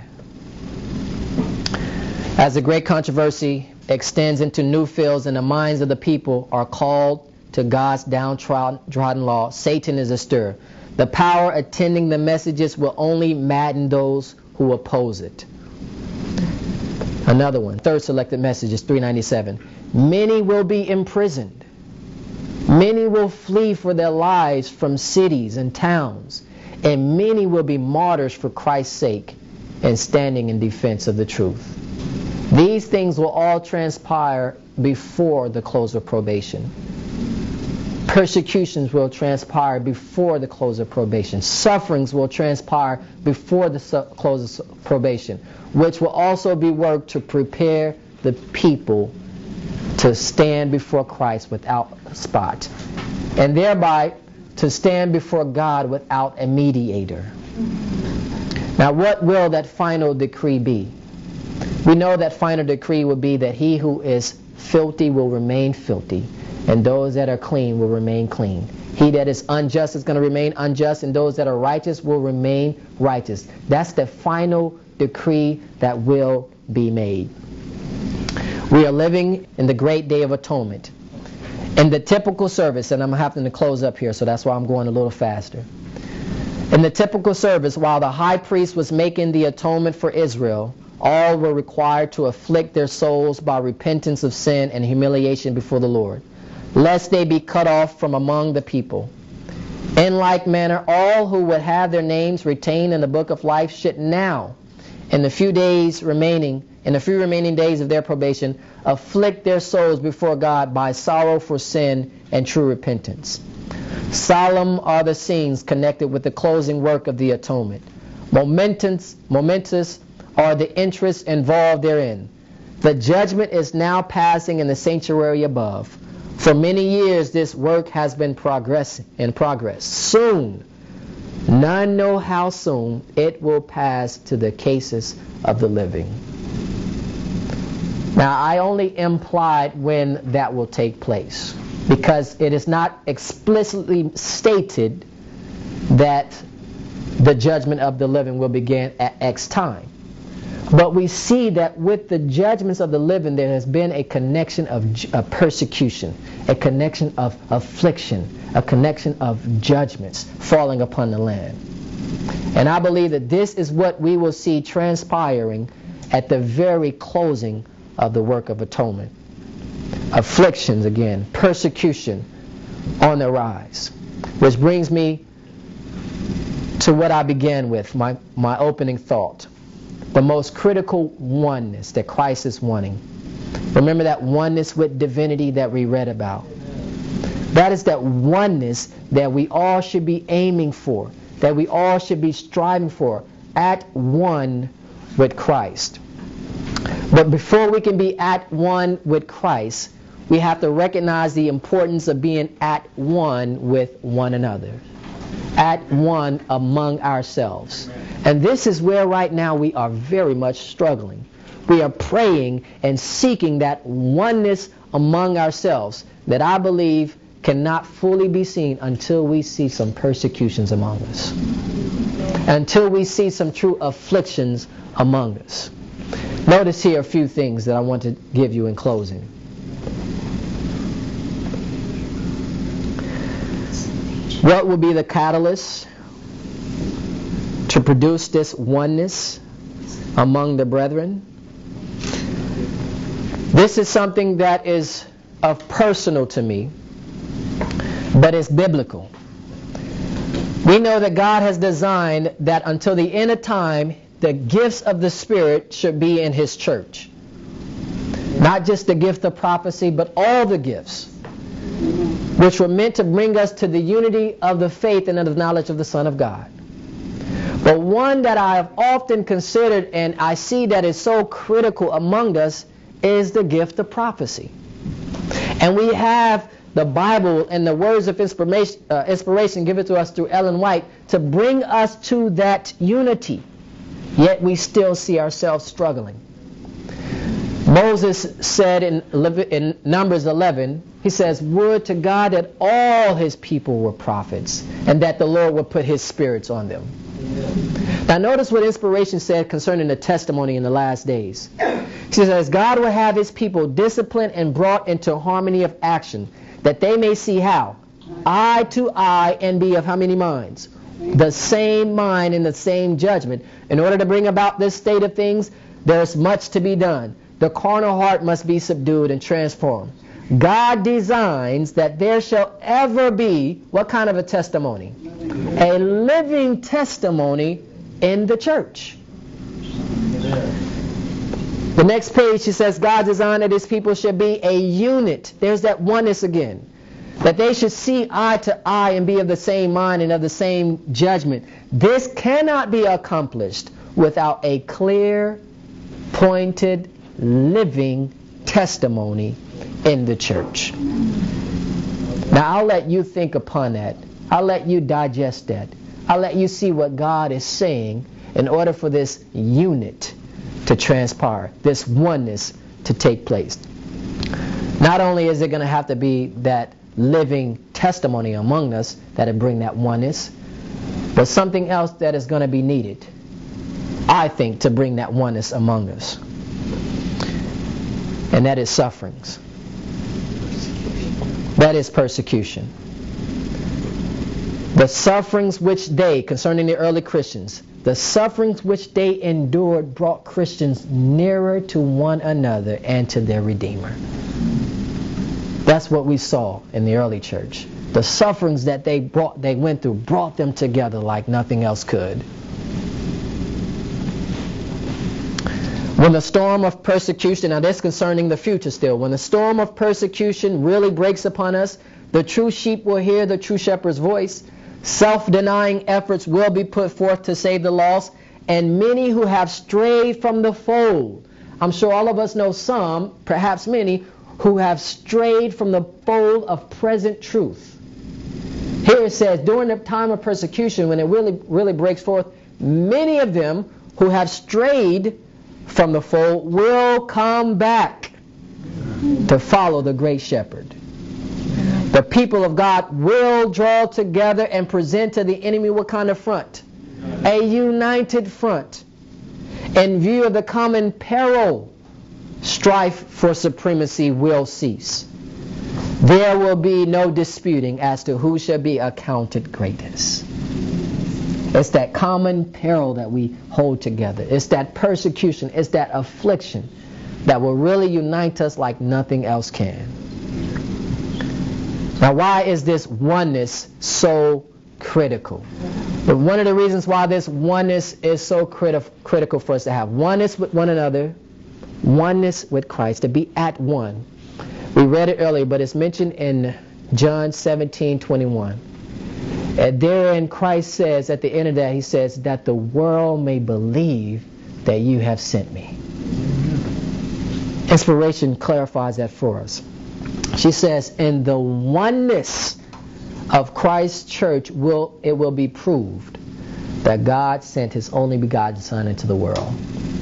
as the great controversy extends into new fields and the minds of the people are called to God's downtrodden law, Satan is astir. The power attending the messages will only madden those who oppose it. Another one, third selected message is three ninety-seven. Many will be imprisoned. Many will flee for their lives from cities and towns. And many will be martyrs for Christ's sake and standing in defense of the truth. These things will all transpire before the close of probation. Persecutions will transpire before the close of probation. Sufferings will transpire before the su- close of probation, which will also be worked to prepare the people to stand before Christ without spot, and thereby to stand before God without a mediator. Now, what will that final decree be? We know that final decree will be that he who is filthy will remain filthy, and those that are clean will remain clean. He that is unjust is going to remain unjust, and those that are righteous will remain righteous. That's the final decree that will be made. We are living in the great day of atonement. In the typical service, and I'm having to close up here, so that's why I'm going a little faster. In the typical service, while the high priest was making the atonement for Israel, all were required to afflict their souls by repentance of sin and humiliation before the Lord, lest they be cut off from among the people. In like manner, all who would have their names retained in the book of life should now, in the few days remaining, in the few remaining days of their probation, afflict their souls before God by sorrow for sin and true repentance. Solemn are the scenes connected with the closing work of the atonement. Momentous, momentous are the interests involved therein. The judgment is now passing in the sanctuary above. For many years this work has been progress in progress. Soon, none know how soon, it will pass to the cases of the living. Now, I only implied when that will take place, because it is not explicitly stated that the judgment of the living will begin at X time. But we see that with the judgments of the living, there has been a connection of, of persecution, a connection of affliction, a connection of judgments falling upon the land. And I believe that this is what we will see transpiring at the very closing of the work of atonement. Afflictions again, persecution on the rise. Which brings me to what I began with, my, my opening thought. The most critical oneness that Christ is wanting. Remember that oneness with divinity that we read about. That is that oneness that we all should be aiming for, that we all should be striving for, at one with Christ. But before we can be at one with Christ, we have to recognize the importance of being at one with one another. At one among ourselves. And this is where right now we are very much struggling. We are praying and seeking that oneness among ourselves that I believe cannot fully be seen until we see some persecutions among us. Until we see some true afflictions among us. Notice here a few things that I want to give you in closing. What will be the catalyst to produce this oneness among the brethren? This is something that is of personal to me, but it's biblical. We know that God has designed that until the end of time, the gifts of the Spirit should be in His church. Not just the gift of prophecy, but all the gifts, which were meant to bring us to the unity of the faith and of the knowledge of the Son of God. But one that I have often considered and I see that is so critical among us is the gift of prophecy. And we have the Bible and the words of inspiration, uh, inspiration given to us through Ellen White to bring us to that unity. Yet we still see ourselves struggling. Moses said in, in Numbers eleven, he says, "Would to God that all his people were prophets, and that the Lord would put his spirits on them." Yeah. Now notice what inspiration said concerning the testimony in the last days. She says, "God will have his people disciplined and brought into harmony of action, that they may see how? Eye to eye, and be of how many minds? The same mind and the same judgment." In order to bring about this state of things, there's much to be done. The carnal heart must be subdued and transformed. God designs that there shall ever be, what kind of a testimony? A living testimony in the church. The next page, she says, God designed that his people should be a unit. There's that oneness again. That they should see eye to eye and be of the same mind and of the same judgment. This cannot be accomplished without a clear, pointed, living testimony in the church. Now I'll let you think upon that. I'll let you digest that. I'll let you see what God is saying in order for this unit to transpire, this oneness to take place. Not only is it going to have to be that living testimony among us that will bring that oneness, but something else that is going to be needed, I think, to bring that oneness among us. And that is sufferings. That is persecution. The sufferings which they, concerning the early Christians, the sufferings which they endured brought Christians nearer to one another and to their Redeemer. That's what we saw in the early church. The sufferings that they brought, they went through, brought them together like nothing else could. When the storm of persecution, now that's concerning the future still, when the storm of persecution really breaks upon us, The true sheep will hear the true shepherd's voice. Self-denying efforts will be put forth to save the lost. And many who have strayed from the fold. I'm sure all of us know some, perhaps many, who have strayed from the fold of present truth. Here it says, during the time of persecution, when it really, really breaks forth, many of them who have strayed from the fold will come back to follow the great shepherd. The people of God will draw together and present to the enemy what kind of front? A united front. In view of the common peril, strife for supremacy will cease. There will be no disputing as to who shall be accounted greatest. It's that common peril that we hold together. It's that persecution, it's that affliction that will really unite us like nothing else can. Now, why is this oneness so critical? But one of the reasons why this oneness is so criti- critical for us to have oneness with one another, oneness with Christ, to be at one. We read it earlier, but it's mentioned in John seventeen twenty-one. And therein Christ says, at the end of that, he says, that the world may believe that you have sent me. Inspiration clarifies that for us. She says, in the oneness of Christ's church, will it will be proved that God sent His only begotten Son into the world.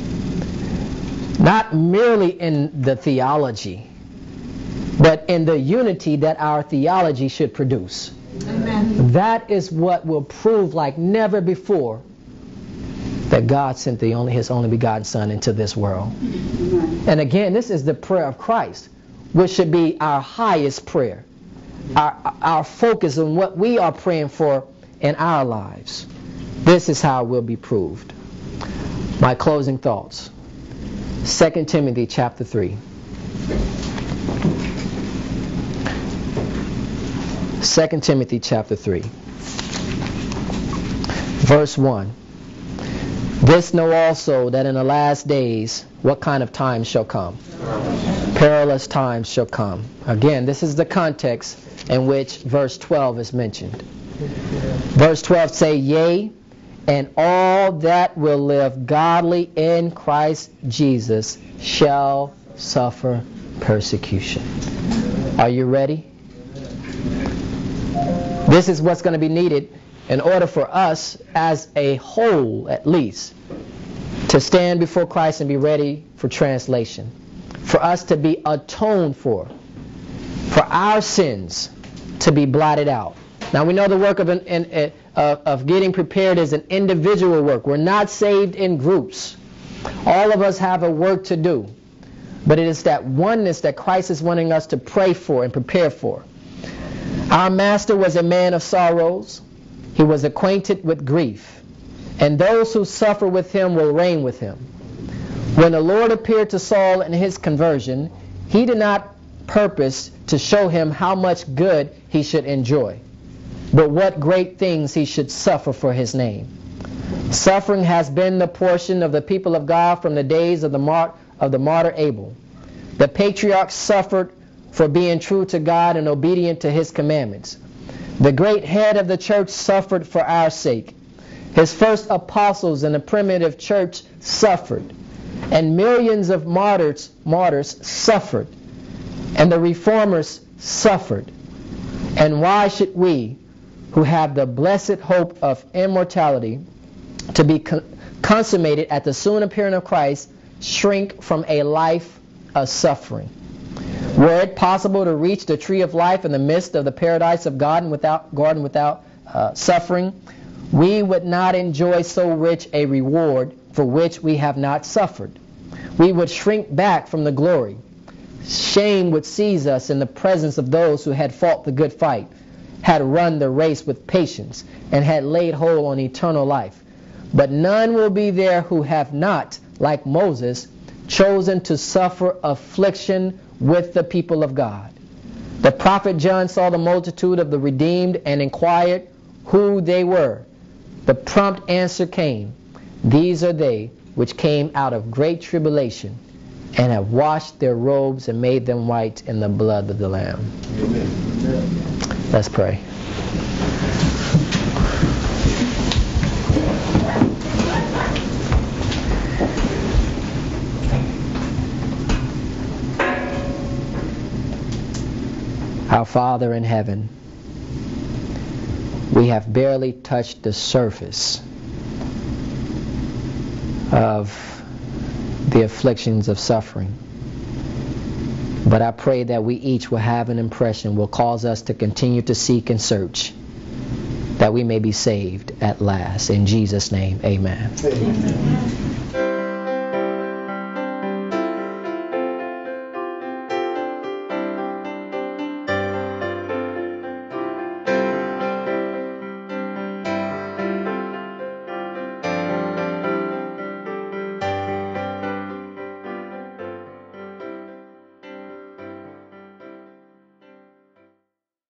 Not merely in the theology, but in the unity that our theology should produce. Amen. That is what will prove like never before that God sent the only His only begotten Son into this world. Amen. And again, this is the prayer of Christ, which should be our highest prayer. Our, our focus on what we are praying for in our lives. This is how it will be proved. My closing thoughts. Second Timothy chapter three. Second Timothy chapter three. Verse one. This know also that in the last days, what kind of times shall come? Perilous times shall come. Again, this is the context in which verse twelve is mentioned. Verse twelve say, yea, and all that will live godly in Christ Jesus shall suffer persecution. Are you ready? This is what's going to be needed in order for us as a whole, at least, to stand before Christ and be ready for translation. For us to be atoned for. For our sins to be blotted out. Now we know the work of, an, in, uh, of getting prepared is an individual work. We're not saved in groups. All of us have a work to do. But it is that oneness that Christ is wanting us to pray for and prepare for. Our Master was a man of sorrows. He was acquainted with grief. And those who suffer with Him will reign with Him. When the Lord appeared to Saul in his conversion, He did not purpose to show him how much good he should enjoy, but what great things he should suffer for His name. Suffering has been the portion of the people of God from the days of the, mar- of the martyr Abel. The patriarchs suffered for being true to God and obedient to His commandments. The great head of the church suffered for our sake. His first apostles in the primitive church suffered. And millions of martyrs, martyrs suffered. And the reformers suffered. And why should we, who have the blessed hope of immortality, to be con- consummated at the soon appearing of Christ, shrink from a life of suffering? Were it possible to reach the tree of life in the midst of the paradise of God and without garden without uh, suffering, we would not enjoy so rich a reward for which we have not suffered. We would shrink back from the glory. Shame would seize us in the presence of those who had fought the good fight, had run the race with patience, and had laid hold on eternal life. But none will be there who have not, like Moses, chosen to suffer affliction with the people of God. The prophet John saw the multitude of the redeemed and inquired who they were. The prompt answer came, these are they which came out of great tribulation and have washed their robes and made them white in the blood of the Lamb. Amen. Let's pray. Our Father in heaven, we have barely touched the surface of the afflictions of suffering. But I pray that we each will have an impression, will cause us to continue to seek and search, that we may be saved at last. In Jesus' name, amen. Amen.